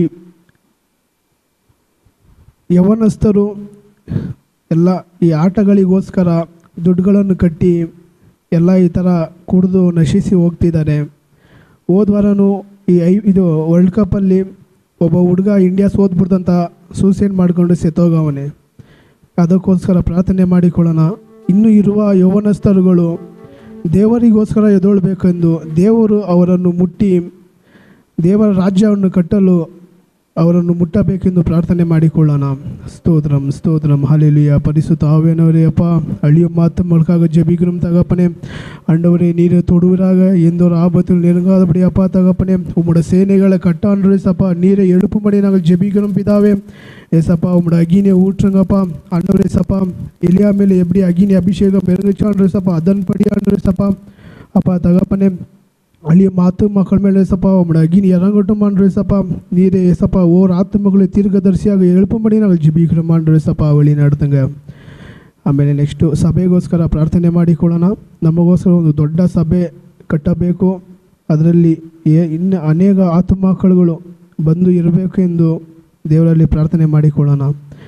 ಯವನಸ್ಥರು ಎಲ್ಲ ಈ ಆಟಗಳಿಗೋಸ್ಕರ ದುಡ್ಡುಗಳನ್ನು ಕಟ್ಟಿ ಎಲ್ಲ ಈ ಥರ ಕುಡಿದು ನಶಿಸಿ ಹೋಗ್ತಿದ್ದಾರೆ. ಹೋದ ವಾರನೂ ಈ ಐ ಇದು ವರ್ಲ್ಡ್ ಕಪ್ಪಲ್ಲಿ ಒಬ್ಬ ಹುಡುಗ ಇಂಡಿಯಾ ಸೋತ್ಬಿಡ್ತಂತ ಸೂಸೈಡ್ ಮಾಡಿಕೊಂಡು ಸೆತ್ತೋಗವನೆ. ಅದಕ್ಕೋಸ್ಕರ ಪ್ರಾರ್ಥನೆ ಮಾಡಿಕೊಳ್ಳೋಣ. ಇನ್ನೂ ಇರುವ ಯೌವನಸ್ಥರುಗಳು ದೇವರಿಗೋಸ್ಕರ ಎದ್ದೇಳಬೇಕೆಂದು ದೇವರು ಅವರನ್ನು ಮುಟ್ಟಿ ದೇವರ ರಾಜ್ಯವನ್ನು ಕಟ್ಟಲು ಅವರನ್ನು ಮುಟ್ಟಬೇಕೆಂದು ಪ್ರಾರ್ಥನೆ ಮಾಡಿಕೊಳ್ಳೋಣ. ಸ್ತೋತ್ರಂ ಸ್ತೋತ್ರಂ ಹಲ್ಲೆಲೂಯಾ. ಪರಿಶುದ್ಧ ಆವಿಯಾನವರೇ ಅಪ್ಪ ಅಳಿಯ ಮಾತು ಮೊಳಕಾಗ ಜಬಿಗ್ರಂ ತಗಪ್ಪನೆ ಅಂಡವರೇ ನೀರು ತೊಡುವರಾಗ ಎಂದೋರ ಆಪತ್ತು ನೆರಗಾದಬಡಿ ಅಪ್ಪ ತಗಪ್ಪನೆ ಉಮ್ಮಡ ಸೇನೆಗಳ ಕಟ್ಟ ಅಂಡ್ರೆ ಸಪ್ಪ ನೀರೇ ಎಳುಪು ಮಾಡಿ ನಾಗ ಜಬಿಗ್ರಂ ಪಿದಾವೆ ஏசப்பா உங்களோட அகினை ஊற்றுங்கப்பா ஆண்டவரே சப்பா. எலியா மேலே எப்படி அகினி அபிஷேகம் பெருங்குச்சான்றே சப்பா அதன்படி ஆண்டவரே சப்பா அப்பா தகப்பனே ಅಳಿಯ ಮಾತು ಮಕ್ಕಳ ಮೇಲೆ ಸಪ್ಪ ಉಮ್ಮಡ ಅಗಿನಿ ಇರಂಗಟ್ಟು ಮಾಡ್ರಿ ಸಪ್ಪ ನೀರೇ ಸಪ್ಪ ಓರ್ ಆತ್ಮಗಳು ತೀರ್ಘದರ್ಶಿಯಾಗ ಎಳುಪು ಮಾಡಿ ನಾವು ಜಿಬೀಕರ ಮಾಡ್ರಿ ಸಪ್ಪ ಅವಳಿ ನಡ್ತಂಗೆ. ಆಮೇಲೆ ನೆಕ್ಸ್ಟು ಸಭೆಗೋಸ್ಕರ ಪ್ರಾರ್ಥನೆ ಮಾಡಿಕೊಳ್ಳೋಣ. ನಮಗೋಸ್ಕರ ಒಂದು ದೊಡ್ಡ ಸಭೆ ಕಟ್ಟಬೇಕು. ಅದರಲ್ಲಿ ಏ ಇನ್ನು ಅನೇಕ ಆತ್ಮಕಳುಗಳು ಬಂದು ಇರಬೇಕು ಎಂದು ದೇವರಲ್ಲಿ ಪ್ರಾರ್ಥನೆ ಮಾಡಿಕೊಳ್ಳೋಣ.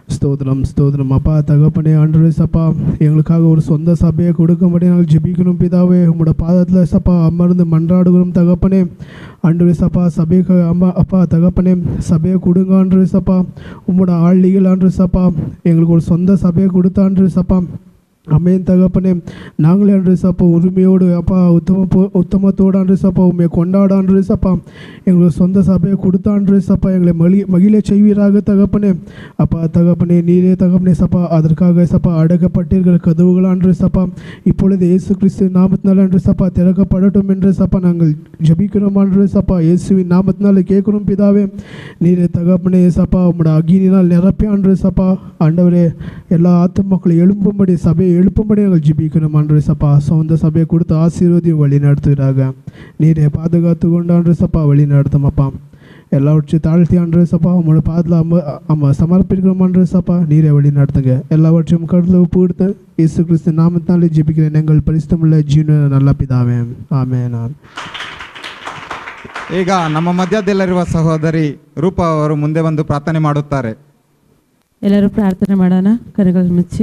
ஸ்தோத்திரம் ஸ்தோத்திரம் அப்பா தகப்பனே ஆண்டவரே சப்பா எங்களுக்காக ஒரு சொந்த சபையை கொடுக்கும்படி நாங்கள் ஜெபிக்கணும் பிதாவே உங்களோட பாதத்தில் சப்பா அமர்ந்து மன்றாடுகிறோம் தகப்பனே ஆண்டவரே சப்பா சபைக்கு அம்மா அப்பா தகப்பனே சபையை கொடுங்க ஆண்டவரே சப்பா உங்களோட ஆள்லிகள் ஆண்டவரே சப்பா எங்களுக்கு ஒரு சொந்த சபையை கொடுத்த ஆண்டவரே சப்பா அமேன் தகப்பனே நாங்களே அன்று சப்பா உரிமையோடு அப்பா உத்தம போ உத்தமத்தோடு அன்று சப்பா உண்மையை கொண்டாட அன்று சப்பா எங்களுக்கு சொந்த சபையை கொடுத்தான்று சப்பா எங்களை மகி மகிழ செய்வீராக தகப்பனே அப்பா தகப்பனே நீரே தகப்பனே சப்பா அதற்காக சப்பா அடக்கப்பட்டீர்கள் கதவுகள் அன்று சப்பா இப்பொழுது இயேசு கிறிஸ்து நாமத்தினால் அன்று சப்பா திறக்கப்படட்டும் என்று சப்பா நாங்கள் ஜபிக்கிறோம் அன்று சப்பா இயேசுவின் நாமத்தினால் கேட்கணும் பிதாவே நீரே தகப்பனே சப்பா உங்களோட அக்னியினால் நிரப்பி அன்று சப்பா ஆண்டவரே எல்லா ஆத்து மக்களை எழும்பும்படி சபையை எழுப்பும்படி நாங்கள் ஜிபிக்கணும் ஆண்டு சப்பா சொந்த சபையை கொடுத்து ஆசீர்வதியும் வழி நடத்துகிறாங்க நீரே பாதுகாத்து கொண்டு ஆண்டு சப்பா வழி நடத்துமப்பா எல்லாவற்றையும் தாழ்த்தி ஆண்டு சப்பா உங்களோட பாதில் அம்ம அம்மா சமர்ப்பிக்கிறோம் ஆண்டு சப்பா நீரே வழி நடத்துங்க எல்லாவற்றையும் கடலில் உப்பு கொடுத்து இயேசு கிறிஸ்து நாமத்தினாலே ஜிபிக்கிறேன் எங்கள் பரிசுத்தமுள்ள ಜೀವನ நல்ல ಪಿದಾವೆ ಆಮೆನ್. ಈಗ ನಮ್ಮ ಮಧ್ಯದಲ್ಲಿರುವ ಸಹೋದರಿ ರೂಪಾ ಅವರು ಮುಂದೆ ಬಂದು ಪ್ರಾರ್ಥನೆ ಮಾಡುತ್ತಾರೆ. ಎಲ್ಲರೂ ಪ್ರಾರ್ಥನೆ ಮಾಡೋಣ. ಕರೆಗಳು ಮುಚ್ಚಿ.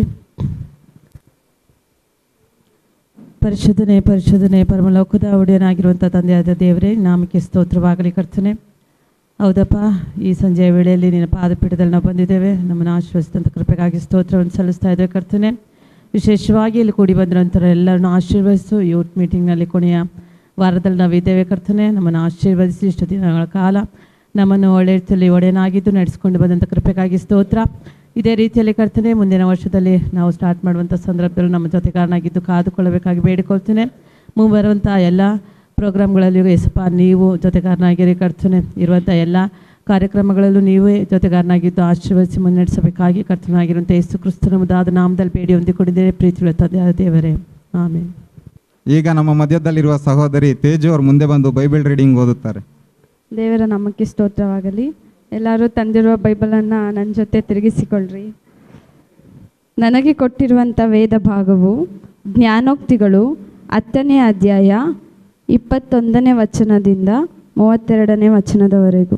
ಪರಿಶುದ್ಧನೇ ಪರಿಶುದ್ಧನೇ ಪರಮಲೋಕದ ಒಡೆಯನಾಗಿರುವಂಥ ತಂದೆಯಾದ ದೇವರೇ ನಾಮಕ್ಕೆ ಸ್ತೋತ್ರವಾಗಲಿ ಕರ್ತನೆ. ಹೌದಪ್ಪ, ಈ ಸಂಜೆಯ ವೇಳೆಯಲ್ಲಿ ನಿನ್ನ ಪಾದಪೀಠದಲ್ಲಿ ನಾವು ಬಂದಿದ್ದೇವೆ. ನಮ್ಮನ್ನು ಆಶೀರ್ವದಿಸಿದಂಥ ಕೃಪೆಗಾಗಿ ಸ್ತೋತ್ರವನ್ನು ಸಲ್ಲಿಸ್ತಾ ಇದ್ದೇವೆ ಕರ್ತನೆ. ವಿಶೇಷವಾಗಿ ಇಲ್ಲಿ ಕೂಡಿ ಬಂದ ನಂತರ ಎಲ್ಲರನ್ನು ಆಶೀರ್ವದಿಸು. ಯೂತ್ ಮೀಟಿಂಗ್ನಲ್ಲಿ ಕೊನೆಯ ವಾರದಲ್ಲಿ ನಾವು ಇದ್ದೇವೆ ಕರ್ತನೆ. ನಮ್ಮನ್ನು ಆಶೀರ್ವದಿಸಿ ಇಷ್ಟು ದಿನಗಳ ಕಾಲ ನಮ್ಮನ್ನು ಒಳ್ಳೆಯಲ್ಲಿ ಒಡೆಯನಾಗಿದ್ದು ನಡೆಸಿಕೊಂಡು ಬಂದಂಥ ಕೃಪೆಗಾಗಿ ಸ್ತೋತ್ರ. ಇದೇ ರೀತಿಯಲ್ಲಿ ಕರ್ತನೆ ಮುಂದಿನ ವರ್ಷದಲ್ಲಿ ನಾವು ಸ್ಟಾರ್ಟ್ ಮಾಡುವಂಥ ಸಂದರ್ಭದಲ್ಲಿ ನಮ್ಮ ಜೊತೆಗಾರನಾಗಿದ್ದು ಕಾದುಕೊಳ್ಳಬೇಕಾಗಿ ಬೇಡಿಕೊಳ್ತೇನೆ. ಮುಂಬರುವಂಥ ಎಲ್ಲ ಪ್ರೋಗ್ರಾಮ್ಗಳಲ್ಲಿಯೂ ಯೇಸಪ್ಪ ನೀವು ಜೊತೆಗಾರನಾಗಿರಿ ಕರ್ತನೆ. ಇರುವಂಥ ಎಲ್ಲ ಕಾರ್ಯಕ್ರಮಗಳಲ್ಲೂ ನೀವೇ ಜೊತೆಗಾರನಾಗಿದ್ದು ಆಶೀರ್ವದಿಸಿ ಮುನ್ನಡೆಸಬೇಕಾಗಿ ಕರ್ತನಾಗಿರುವಂಥ ಯೇಸು ಕ್ರಿಸ್ತನ ಮುದ್ದಾದ ನಾಮದಲ್ಲಿ ಬೇಡಿ ಹೊಂದಿಕೊಂಡಿದ್ದೇನೆ. ಪ್ರೀತಿಯುಳ್ಳ ತಂದೆಯಾದ ದೇವರೇ, ಆಮೆನ್. ಈಗ ನಮ್ಮ ಮಧ್ಯದಲ್ಲಿರುವ ಸಹೋದರಿ ತೇಜು ಅವರು ಮುಂದೆ ಬಂದು ಬೈಬಲ್ ರೀಡಿಂಗ್ ಓದುತ್ತಾರೆ. ದೇವರ ನಾಮಕ್ಕೆ ಸ್ತೋತ್ರವಾಗಲಿ. ಎಲ್ಲರೂ ತಂದಿರುವ ಬೈಬಲನ್ನು ನನ್ನ ಜೊತೆ ತಿರುಗಿಸಿಕೊಳ್ಳ್ರಿ. ನನಗೆ ಕೊಟ್ಟಿರುವಂಥ ವೇದ ಭಾಗವು ಜ್ಞಾನೋಕ್ತಿಗಳು ಹತ್ತನೇ ಅಧ್ಯಾಯ ಇಪ್ಪತ್ತೊಂದನೇ ವಚನದಿಂದ ಮೂವತ್ತೆರಡನೇ ವಚನದವರೆಗೂ.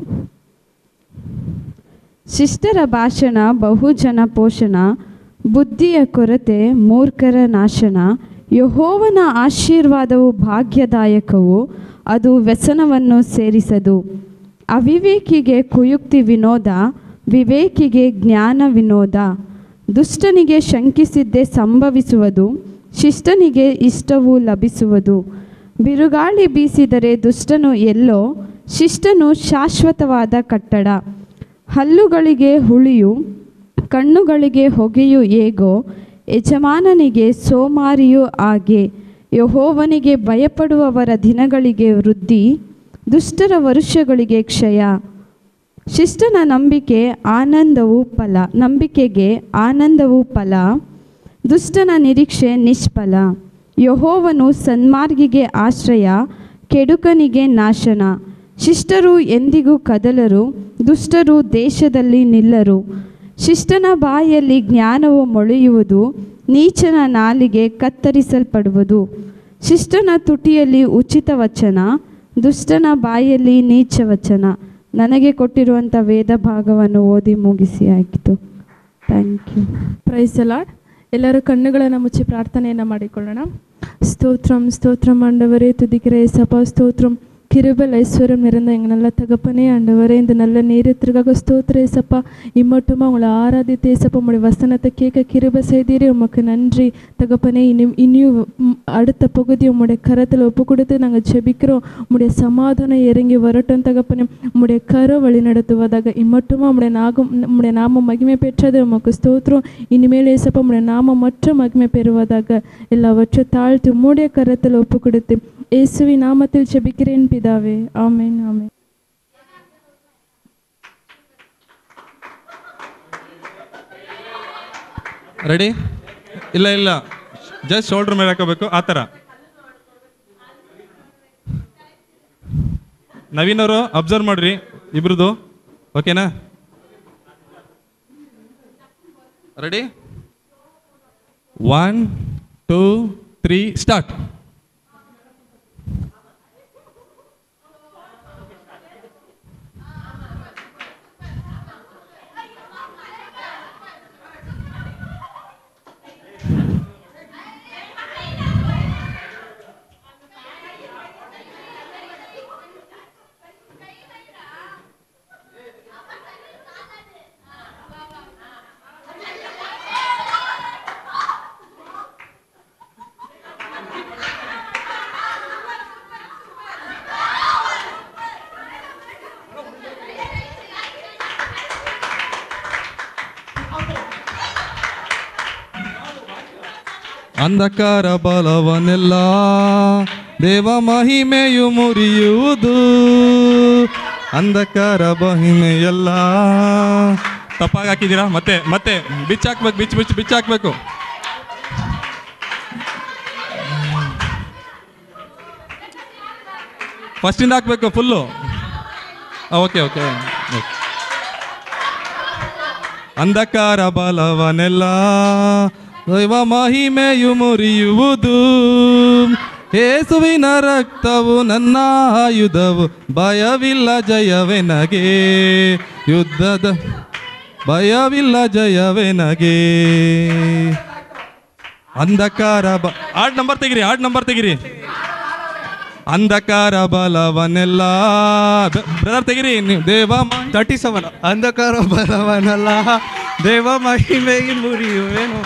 ಶಿಷ್ಟರ ಭಾಷಣ ಬಹುಜನ ಪೋಷಣ, ಬುದ್ಧಿಯ ಕೊರತೆ ಮೂರ್ಖರ ನಾಶನ. ಯೆಹೋವನ ಆಶೀರ್ವಾದವು ಭಾಗ್ಯದಾಯಕವು, ಅದು ವ್ಯಸನವನ್ನು ಸೇರಿಸದು. ಅವಿವೇಕಿಗೆ ಕುಯುಕ್ತಿ ವಿನೋದ, ವಿವೇಕಿಗೆ ಜ್ಞಾನ ವಿನೋದ. ದುಷ್ಟನಿಗೆ ಶಂಕಿಸಿದ್ದೇ ಸಂಭವಿಸುವುದು, ಶಿಷ್ಟನಿಗೆ ಇಷ್ಟವೂ ಲಭಿಸುವುದು. ಬಿರುಗಾಳಿ ಬೀಸಿದರೆ ದುಷ್ಟನು ಎಲ್ಲೋ, ಶಿಷ್ಟನು ಶಾಶ್ವತವಾದ ಕಟ್ಟಡ. ಹಲ್ಲುಗಳಿಗೆ ಹುಳಿಯು, ಕಣ್ಣುಗಳಿಗೆ ಹೊಗೆಯು ಹೇಗೋ, ಯಜಮಾನನಿಗೆ ಸೋಮಾರಿಯೂ ಹಾಗೆ. ಯೆಹೋವನಿಗೆ ಭಯಪಡುವವರ ದಿನಗಳಿಗೆ ವೃದ್ಧಿ, ದುಷ್ಟರ ವರುಷಗಳಿಗೆ ಕ್ಷಯ. ಶಿಷ್ಟನ ನಂಬಿಕೆ ಆನಂದವೂ ಫಲ, ನಂಬಿಕೆಗೆ ಆನಂದವೂ ಫಲ, ದುಷ್ಟನ ನಿರೀಕ್ಷೆ ನಿಷ್ಫಲ. ಯೆಹೋವನು ಸನ್ಮಾರ್ಗಿಗೆ ಆಶ್ರಯ, ಕೆಡುಕನಿಗೆ ನಾಶನ. ಶಿಷ್ಟರು ಎಂದಿಗೂ ಕದಲರು, ದುಷ್ಟರು ದೇಶದಲ್ಲಿ ನಿಲ್ಲರು. ಶಿಷ್ಟನ ಬಾಯಲ್ಲಿ ಜ್ಞಾನವು ಮೊಳೆಯುವುದು, ನೀಚನ ನಾಲಿಗೆ ಕತ್ತರಿಸಲ್ಪಡುವುದು. ಶಿಷ್ಟನ ತುಟಿಯಲ್ಲಿ ಉಚಿತ ವಚನ, ದುಷ್ಟನ ಬಾಯಲ್ಲಿ ನೀಚ ವಚನ. ನನಗೆ ಕೊಟ್ಟಿರುವಂಥ ವೇದ ಭಾಗವನ್ನು ಓದಿ ಮುಗಿಸಿ ಆಯಿತು. Thank you. Praise lord. ಎಲ್ಲರೂ ಕಣ್ಣುಗಳನ್ನು ಮುಚ್ಚಿ ಪ್ರಾರ್ಥನೆಯನ್ನು ಮಾಡಿಕೊಳ್ಳೋಣ. ಸ್ತೋತ್ರಂ ಸ್ತೋತ್ರಂ ஆண்டவரே, துதிக்கிறே ஏசப்பா. ஸ்தோத்திரம் கிருபை ஐஸ்வர்யம் நிறைந்த எங்கள் நல்ல தகப்பனே ஆண்டவரே, இந்த நல்ல நேரத்திற்காக ஸ்தோத்திர ஏசப்பா. இம்மட்டுமா உங்களை ஆராதித்து ஏசப்பா உங்களுடைய வசனத்தை கேட்க கிருபை செய்தீரே, உமக்கு நன்றி தகப்பனே. இனி இனியும் அடுத்த பகுதி உங்களுடைய கரத்தில் ஒப்பு கொடுத்து நாங்கள் ஜெபிக்கிறோம். உங்களுடைய சமாதானம் இறங்கி வரட்டும் தகப்பனே. உங்களுடைய கரம் வழி நடத்துவதாக. இம்மட்டுமா உங்களுடைய நாகம் உங்களுடைய நாமம் மகிமை பெற்றது உமக்கு ஸ்தோத்திரம். இனிமேல் ஏசப்பா உங்களுடைய நாமம் மற்றும் மகிமை பெறுவதாக. எல்லாவற்றையும் தாழ்த்து உங்களுடைய கரத்தில் ஒப்பு கொடுத்து இயேசுவின் நாமத்தில் ஜெபிக்கிறேன் பிதாவே, ஆமென் ஆமென். ರೆಡಿ? ಇಲ್ಲ ಇಲ್ಲ, ಜಸ್ಟ್ ಶೋಲ್ಡರ್ ಮೇಲೆ ಹಾಕೋಬೇಕು ಆ ಥರ. ನವೀನ್ ಅವರು ಅಬ್ಸರ್ವ್ ಮಾಡ್ರಿ ಇಬ್ರದು, ಓಕೆನಾ? Ready? One two three start. ಅಂಧಕಾರ ಬಲವನ್ನೆಲ್ಲ ದೇವ ಮಹಿಮೆಯು ಮುರಿಯುವುದು. ಅಂಧಕಾರ ಮಹಿಮೆಯೆಲ್ಲ ತಪ್ಪಾಗಿ ಹಾಕಿದ್ದೀರಾ? ಮತ್ತೆ ಮತ್ತೆ ಬಿಚ್ಚ ಹಾಕ್ಬೇಕು, ಬಿಚ್ಚು ಬಿಚ್ಚು ಬಿಚ್ಚ ಹಾಕ್ಬೇಕು. ಫಸ್ಟಿಂದ ಹಾಕ್ಬೇಕು ಫುಲ್ಲು. ಓಕೆ ಓಕೆ ಅಂಧಕಾರ ಬಲವನೆಲ್ಲ ದೈವ ಮಹಿಮೆಯು ಮುರಿಯುವುದು. ಯೇಸುವಿನ ರಕ್ತವು ನನ್ನ ಆಯುಧವು, ಭಯವಿಲ್ಲ ಜಯವೇ ನಗೆ. ಯುದ್ಧದ ಭಯವಿಲ್ಲ ಜಯವೇ ನಗೆ. ಅಂಧಕಾರ ಬ ಆರ್ಡ್ ನಂಬರ್ ತೆಗಿರಿ, ಆರ್ಡ್ ನಂಬರ್ ತೆಗಿರಿ. ಅಂಧಕಾರ ಬಲವನ್ನೆಲ್ಲ ಬ್ರದರ್ ತೆಗಿರಿ ನೀವು. ದೇವ ತರ್ಟಿ ಸೆವೆನ್ ಅಂಧಕಾರ ಬಲವನಲ್ಲ ದೇವ ಮಹಿಮೆಗೆ ಮುರಿಯುವೇನು.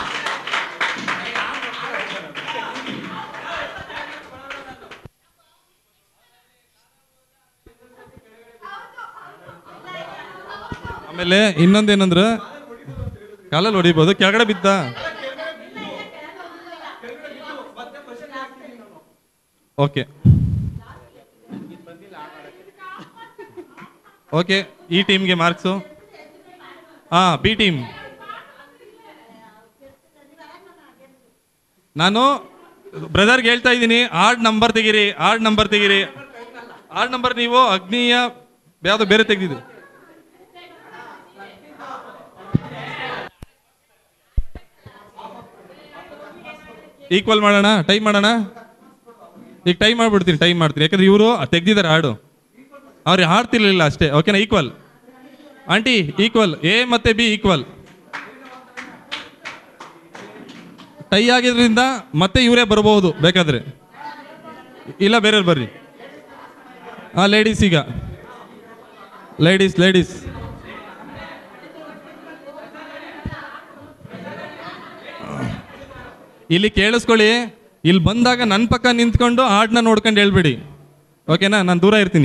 ಆಮೇಲೆ ಇನ್ನೊಂದೇನಂದ್ರೆ ಕಾಲಲ್ಲಿ ಹೊಡಿಬೋದು, ಕೆಳಗಡೆ ಬಿದ್ದ. ಓಕೆ ಓಕೆ ಈ ಟೀಮ್ಗೆ ಮಾರ್ಕ್ಸು. ಹಾಂ ಬಿ ಟೀಮ್. ನಾನು ಬ್ರದರ್ಗೆ ಹೇಳ್ತಾ ಇದ್ದೀನಿ, ಆರ್ಡ್ ನಂಬರ್ ತೆಗೀರಿ, ಆರ್ಡ್ ನಂಬರ್ ತೆಗೀರಿ. ಆರ್ಡ್ ನಂಬರ್ ನೀವು ಅಗ್ನಿಯ ಯಾವುದು ಬೇರೆ ತೆಗೆದಿದ್ದು. ಈಕ್ವಲ್ ಮಾಡೋಣ, ಟೈಮ್ ಮಾಡೋಣ. ಈಗ ಟೈಮ್ ಮಾಡ್ಬಿಡ್ತೀನಿ, ಟೈಮ್ ಮಾಡ್ತೀನಿ. ಯಾಕಂದ್ರೆ ಇವರು ತೆಗ್ದಿದ್ದಾರೆ ಹಾಡು, ಅವ್ರಿಗೆ ಹಾಡ್ತಿರ್ಲಿಲ್ಲ ಅಷ್ಟೇ. ಓಕೆನಾ? Equal aunty, equal. ಎ ಮತ್ತೆ ಬಿ ಈಕ್ವಲ್. ಟೈ ಆಗಿದ್ರಿಂದ ಮತ್ತೆ ಇವರೇ ಬರಬಹುದು ಬೇಕಾದ್ರೆ, ಇಲ್ಲ ಬೇರೆಯವ್ರು ಬರ್ರಿ. ಹಾಂ ಲೇಡೀಸ್, ಈಗ ಲೇಡೀಸ್ ಲೇಡೀಸ್ ಇಲ್ಲಿ ಕೇಳಿಸ್ಕೊಳ್ಳಿ. ಇಲ್ಲಿ ಬಂದಾಗ ನನ್ನ ಪಕ್ಕ ನಿಂತ್ಕೊಂಡು ಹಾಡನ್ನ ನೋಡ್ಕೊಂಡು ಹೇಳ್ಬೇಡಿ, ಓಕೆನಾ? ನಾನು ದೂರ ಇರ್ತೀನಿ.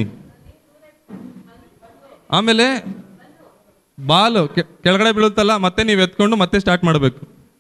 ಆಮೇಲೆ ಬಾಲು ಕೆಳಗಡೆ ಬೀಳುತ್ತಲ್ಲ, ಮತ್ತೆ ನೀವು ಎತ್ಕೊಂಡು ಮತ್ತೆ ಸ್ಟಾರ್ಟ್ ಮಾಡಬೇಕು.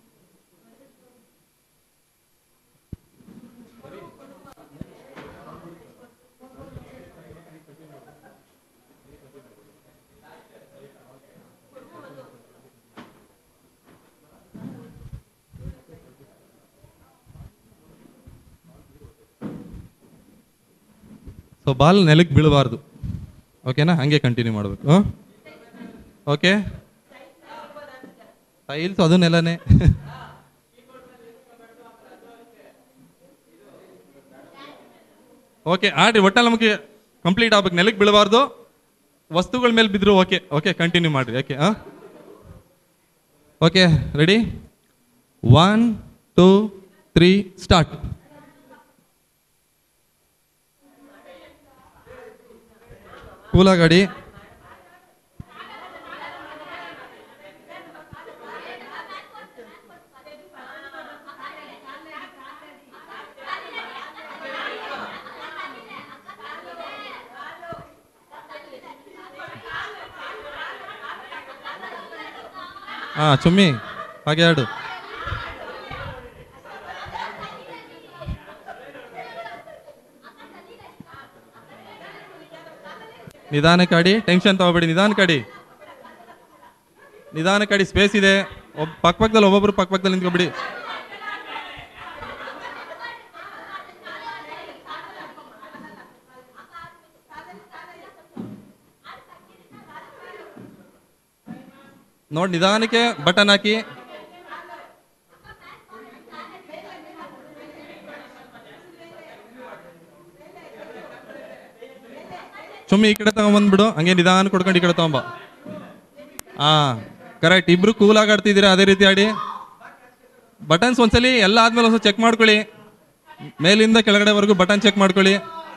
ಸೊ ಬಾಲ್ ನೆಲಕ್ಕೆ ಬೀಳಬಾರ್ದು, ಓಕೆನಾ? ಹಂಗೆ ಕಂಟಿನ್ಯೂ ಮಾಡಬೇಕು. ಓಕೆ, ಟೈಲ್ಸ್ ಅದು ನೆಲನೇ. ಓಕೆ ಆಡ್ರಿ, ಒಟ್ಟಲ್ಲಿ ನಮಗೆ ಕಂಪ್ಲೀಟ್ ಆಗ್ಬೇಕು. ನೆಲಕ್ಕೆ ಬೀಳಬಾರ್ದು, ವಸ್ತುಗಳ ಮೇಲೆ ಬಿದ್ರು. ಓಕೆ ಓಕೆ ಕಂಟಿನ್ಯೂ ಮಾಡಿರಿ. ಓಕೆ ಹಾಂ okay ready? One two three start. ಕೂಲಾಗಡಿ. ಹಾಂ ಚುಮ್ಮಿ ಹಾಗೆ ಆಡು. ನಿಧಾನಕ್ಕೆ ಆಡಿ, ಟೆನ್ಷನ್ ತಗೋಬೇಡಿ. ನಿಧಾನಕ್ಕೆ ನಿಧಾನಕ್ಕೆ ಸ್ಪೇಸ್ ಇದೆ. ಒಬ್ಬ ಪಕ್ಕ ಪಕ್ಕದಲ್ಲಿ ಒಬ್ಬೊಬ್ರು ಪಕ್ಕ ಪಕ್ಕದಲ್ಲಿ ನಿಂತ್ಕೊಬಿಡಿ. ನೋಡಿ ನಿಧಾನಕ್ಕೆ ಬಟನ್ ಹಾಕಿ. ಚುಮ್ಮಿ ಈ ಕಡೆ ತಗೊಂಬಂದ್ಬಿಡು, ಹಂಗೆ ನಿಧಾನ ಕೊಡ್ಕೊಂಡು ಈ ಕಡೆ ತಗೊಂಬ. ಹಾ ಕರೆಕ್ಟ್, ಇಬ್ರು ಕೂಲ್ ಆಗಿ ಆಡ್ತಿದ್ದೀರಾ, ಅದೇ ರೀತಿ ಆಡಿ. ಬಟನ್ಸ್ ಒಂದ್ಸಲಿ ಎಲ್ಲ ಆದ್ಮೇಲೆ ಒಂದ್ಸಲ ಚೆಕ್ ಮಾಡ್ಕೊಳ್ಳಿ, ಮೇಲಿಂದ ಕೆಳಗಡೆವರೆಗೂ ಬಟನ್ ಚೆಕ್ ಮಾಡ್ಕೊಳ್ಳಿ.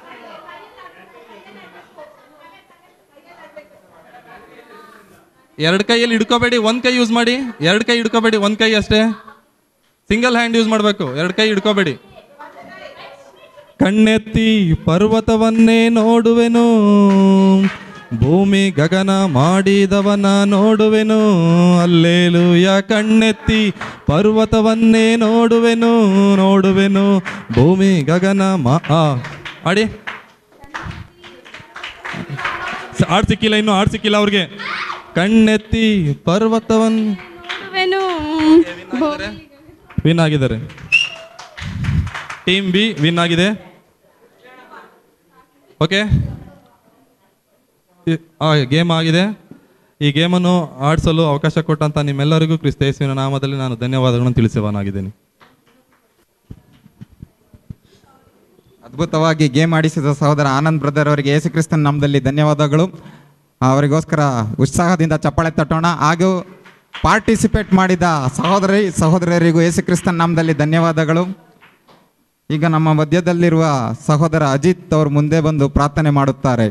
ಎರಡು ಕೈಯಲ್ಲಿ ಹಿಡ್ಕೋಬೇಡಿ, ಒಂದ್ ಕೈ ಯೂಸ್ ಮಾಡಿ. ಎರಡು ಕೈ ಹಿಡ್ಕೋಬೇಡಿ, ಒಂದ್ ಕೈ ಅಷ್ಟೇ. ಸಿಂಗಲ್ ಹ್ಯಾಂಡ್ ಯೂಸ್ ಮಾಡಬೇಕು, ಎರಡು ಕೈ ಹಿಡ್ಕೋಬೇಡಿ. ಕಣ್ಣೆತ್ತಿ ಪರ್ವತವನ್ನೇ ನೋಡುವೆನು, ಭೂಮಿ ಗಗನ ಮಾಡಿದವನ ನೋಡುವೆನು, ಅಲ್ಲೇಲೂಯ. ಕಣ್ಣೆತ್ತಿ ಪರ್ವತವನ್ನೇ ನೋಡುವೆನು ನೋಡುವೆನು ಭೂಮಿ ಗಗನ ಮಾ ಆ, ಆಡಿ ಆಡ್ ಸಿಕ್ಕಿಲ್ಲ, ಇನ್ನು ಆಡ್ ಸಿಕ್ಕಿಲ್ಲ ಅವ್ರಿಗೆ. ಕಣ್ಣೆತ್ತಿ ಪರ್ವತವನ್ನು ವಿನ್ ಆಗಿದ್ದಾರೆ. ಟೀಮ್ ಬಿ ವಿನ್ ಆಗಿದೆ. ಓಕೆ, ಗೇಮ್ ಆಗಿದೆ. ಈ ಗೇಮನ್ನು ಆಡಿಸಲು ಅವಕಾಶ ಕೊಟ್ಟಂತ ನಿಮ್ಮೆಲ್ಲರಿಗೂ ಕ್ರಿಸ್ತ ಯೇಸುವಿನ ನಾಮದಲ್ಲಿ ನಾನು ಧನ್ಯವಾದಗಳನ್ನು ತಿಳಿಸುವನಾಗಿದ್ದೇನೆ. ಅದ್ಭುತವಾಗಿ ಗೇಮ್ ಆಡಿಸಿದ ಸಹೋದರ ಆನಂದ್ ಬ್ರದರ್ ಅವರಿಗೆ ಯೇಸು ಕ್ರಿಸ್ತನ ನಾಮದಲ್ಲಿ ಧನ್ಯವಾದಗಳು. ಅವರಿಗೋಸ್ಕರ ಉತ್ಸಾಹದಿಂದ ಚಪ್ಪಾಳೆ ತಟ್ಟೋಣ. ಹಾಗೂ ಪಾರ್ಟಿಸಿಪೇಟ್ ಮಾಡಿದ ಸಹೋದರಿ ಸಹೋದರರಿಗೂ ಯೇಸು ಕ್ರಿಸ್ತನ ನಾಮದಲ್ಲಿ ಧನ್ಯವಾದಗಳು. ಈಗ ನಮ್ಮ ಮಧ್ಯದಲ್ಲಿರುವ ಸಹೋದರ ಅಜಿತ್ ಅವರು ಮುಂದೆ ಬಂದು ಪ್ರಾರ್ಥನೆ ಮಾಡುತ್ತಾರೆ.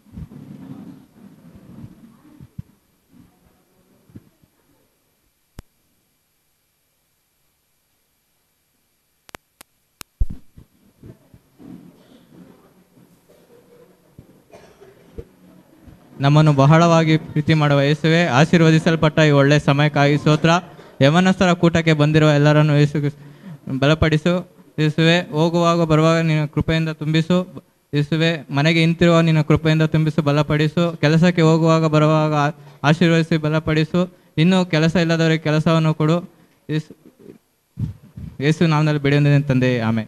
ನಮ್ಮನ್ನು ಬಹಳವಾಗಿ ಪ್ರೀತಿ ಮಾಡುವ ಯೇಸುವೆ, ಆಶೀರ್ವದಿಸಲ್ಪಟ್ಟ ಈ ಒಳ್ಳೆಯ ಸಮಯಕ್ಕಾಗಿ ಸ್ತೋತ್ರ. ಯಮನಸ್ಥರ ಕೂಟಕ್ಕೆ ಬಂದಿರುವ ಎಲ್ಲರನ್ನು ಯೇಸು ಬಲಪಡಿಸು ಯೇಸುವೆ. ಹೋಗುವಾಗ ಬರುವಾಗ ನಿನ್ನ ಕೃಪೆಯಿಂದ ತುಂಬಿಸು ಯೇಸುವೆ. ಮನೆಗೆ ಹಿಂತಿರುವ ನಿನ್ನ ಕೃಪೆಯಿಂದ ತುಂಬಿಸು, ಬಲಪಡಿಸು. ಕೆಲಸಕ್ಕೆ ಹೋಗುವಾಗ ಬರುವಾಗ ಆಶೀರ್ವದಿಸಿ ಬಲಪಡಿಸು. ಇನ್ನೂ ಕೆಲಸ ಇಲ್ಲದವರಿಗೆ ಕೆಲಸವನ್ನು ಕೊಡು ಯೇಸು. ಯೇಸು ನಾಮದಲ್ಲಿ ಬೇಡಿಕೊಂಡೇನೆ ತಂದೆ, ಆಮೆನ್.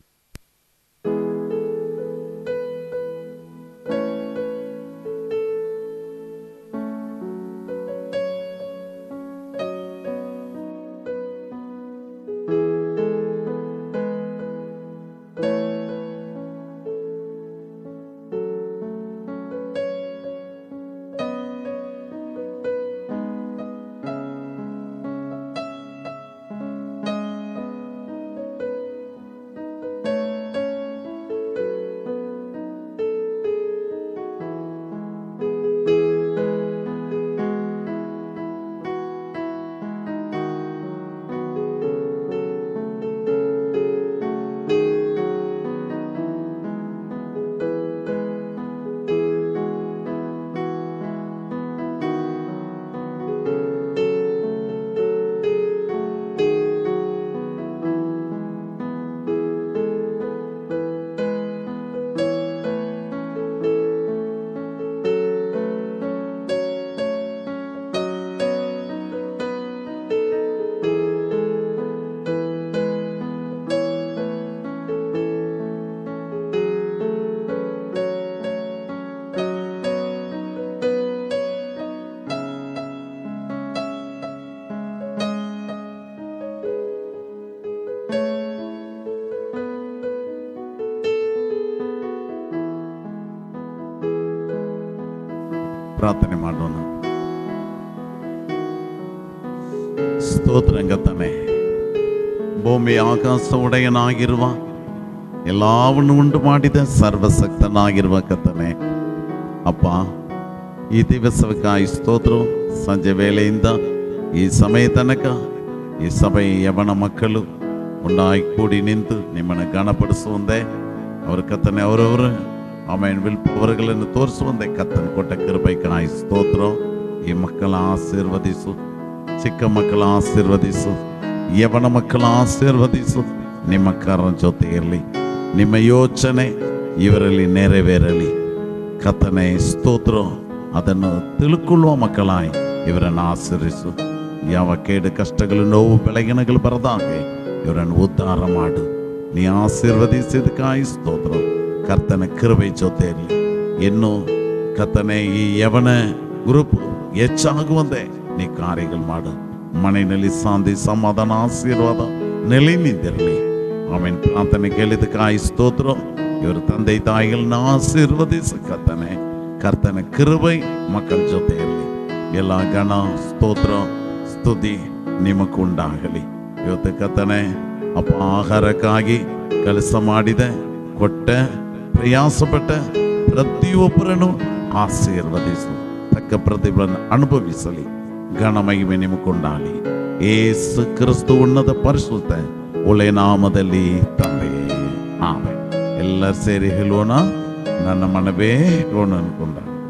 ಪ್ರಾರ್ಥನೆ ಮಾಡೋಣ. ಸ್ತೋತ್ರಂಗತನೆ, ಭೂಮಿ ಆಕಾಶ ಒಡೆಯನಾಗಿರುವ, ಎಲ್ಲವನ್ನು ಉಂಟು ಮಾಡಿದ ಸರ್ವಶಕ್ತನಾಗಿರುವ ಕರ್ತನೆ, ಅಪ್ಪ ಈ ದಿವಸಕ್ಕಾಗಿ ಸ್ತೋತ್ರ. ಸಂಜೆ ವೇಳೆಯಿಂದ ಈ ಸಮಯ ತನಕ ಈ ಸಭೆಯ ಯವನ ಮಕ್ಕಳು ಒಂದಾಗಿ ಕೂಡಿ ನಿಂತು ನಿಮ್ಮನ್ನು ಗಣಪಡಿಸುವಂತೆ ಅವರ ಕರ್ತನೆ ಅವರವರು ಆಮೇಲೆ ವಿಲ್ಪವರುಗಳನ್ನು ತೋರಿಸುವಂತೆ ಕರ್ತನ ಕೊಟ್ಟ ಕೃಪೆಗಾಗಿ ಸ್ತೋತ್ರ. ಈ ಮಕ್ಕಳ ಆಶೀರ್ವದಿಸು, ಚಿಕ್ಕ ಮಕ್ಕಳ ಆಶೀರ್ವದಿಸು, ಯವನ ಮಕ್ಕಳ ಆಶೀರ್ವದಿಸು. ನಿಮ್ಮ ಕರ ಜೊತೆಯಲ್ಲಿ ನಿಮ್ಮ ಯೋಚನೆ ಇವರಲ್ಲಿ ನೆರವೇರಲಿ ಕರ್ತನೆ. ಸ್ತೋತ್ರ. ಅದನ್ನು ತಿಳ್ಕೊಳ್ಳುವ ಮಕ್ಕಳಾಗಿ ಇವರನ್ನು ಆಶೀರ್ವಿಸು. ಯಾವ ಕೇಡು ಕಷ್ಟಗಳು ನೋವು ಬೆಳಗಿನಗಳು ಬರದಾಗೆ ಇವರನ್ನು ಉದ್ಧಾರ ಮಾಡು. ನೀ ಆಶೀರ್ವದಿಸಿದಕ್ಕಾಗಿ ಸ್ತೋತ್ರ. ಕರ್ತನ ಕೃಪೆ ಜೊತೆಯಲ್ಲಿ ಇನ್ನು ಕರ್ತನೆ ಈ ಯವನ ಗ್ರೂಪ್ ಹೆಚ್ಚಾಗುವಂತೆ ನೀ ಕಾರ್ಯಗಳು ಮಾಡು. ಮನೆಯಲ್ಲಿ ಶಾಂತಿ ಸಮಾಧಾನ ಆಶೀರ್ವಾದ ನೆಲೆ ನಿಂತಿರಲಿ. ಆಮೇಲೆ ಪ್ರಾರ್ಥನೆ ಕೇಳಿದಕ್ಕಾಗಿ ಸ್ತೋತ್ರ. ಇವರ ತಂದೆ ತಾಯಿಗಳನ್ನ ಆಶೀರ್ವದಿಸ ಕರ್ತನೆ. ಕರ್ತನ ಕೃಪೆ ಮಕ್ಕಳ ಜೊತೆಯಲ್ಲಿ ಎಲ್ಲ ಗಣ ಸ್ತೋತ್ರ ಸ್ತುತಿ ನಿಮಗುಂಡಾಗಲಿ. ಇವತ್ತು ಕರ್ತನೆ ಅಪ್ಪ ಆಹಾರಕ್ಕಾಗಿ ಕೆಲಸ ಮಾಡಿದೆ ಕೊಟ್ಟ ಪ್ರಯಾಸಪಟ್ಟ ಪ್ರತಿಯೊಬ್ಬರನ್ನು ಆಶೀರ್ವದಿಸು. ತಕ್ಕ ಪ್ರತಿಫಲವನ್ನು ಅನುಭವಿಸಲಿ. ಗಣ ಮಹಿಮೆ ನಿಮಗೊಂಡಾಗಲಿ. ಯೇಸು ಕ್ರಿಸ್ತು ಉನ್ನತ ಪರಿಶುದ್ಧ ಒಳ್ಳೆಯ ನಾಮದಲ್ಲಿ ತಂದೆಯೇ, ಆಮೆನ್. ಎಲ್ಲರೂ ಸೇರಿ ಹೇಳೋಣ, ನನ್ನ ಮನವೇ ರೋಣ ಅನ್ಕೊಂಡ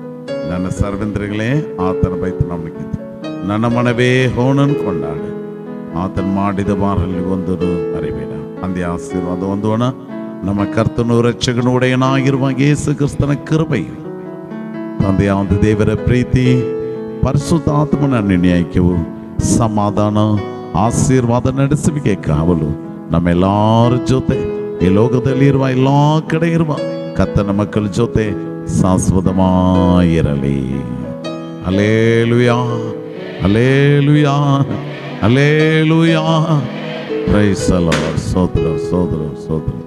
ನನ್ನ ಸರ್ವೆಂದ್ರಿಗಳೇ ಆತನ ಬೈತು ನಂಬಿಕಿತ್ತು ನನ್ನ ಮನವೇ ಹೋಣನ್ ಕೊಂಡಾಡು ಆತನ ಮಾಡಿದ ಬಾರಲ್ಲಿ ಒಂದು ಮರಿಬೇಡ ಅಂದೇ ಆಶೀರ್ವಾದ ಹೊಂದೋಣ. ನಮ್ಮ ಕರ್ತನು ರಕ್ಷಕನು ಒಡೆಯನಾಗಿರುವ ಯೇಸು ಕ್ರಿಸ್ತನ ಕೃಪೆಯು ತಂದೆಯಾದ ದೇವರ ಪ್ರೀತಿ ಪರಿಶುದ್ಧಾತ್ಮನ ನಿರ್ಣಯಕ್ಕೂ ಸಮಾಧಾನ ಆಶೀರ್ವಾದ ನಡೆಸುವಿಕೆ ಕಾವಲು ನಮ್ಮೆಲ್ಲರ ಜೊತೆ ಈ ಲೋಕದಲ್ಲಿರುವ ಎಲ್ಲ ಕಡೆ ಇರುವ ಕರ್ತನ ಮಕ್ಕಳ ಜೊತೆ ಶಾಶ್ವತವಾಗಿರಲಿ. Hallelujah hallelujah hallelujah. Praise the Lord. ಸ್ತೋತ್ರ ಸ್ತೋತ್ರ ಸ್ತೋತ್ರ.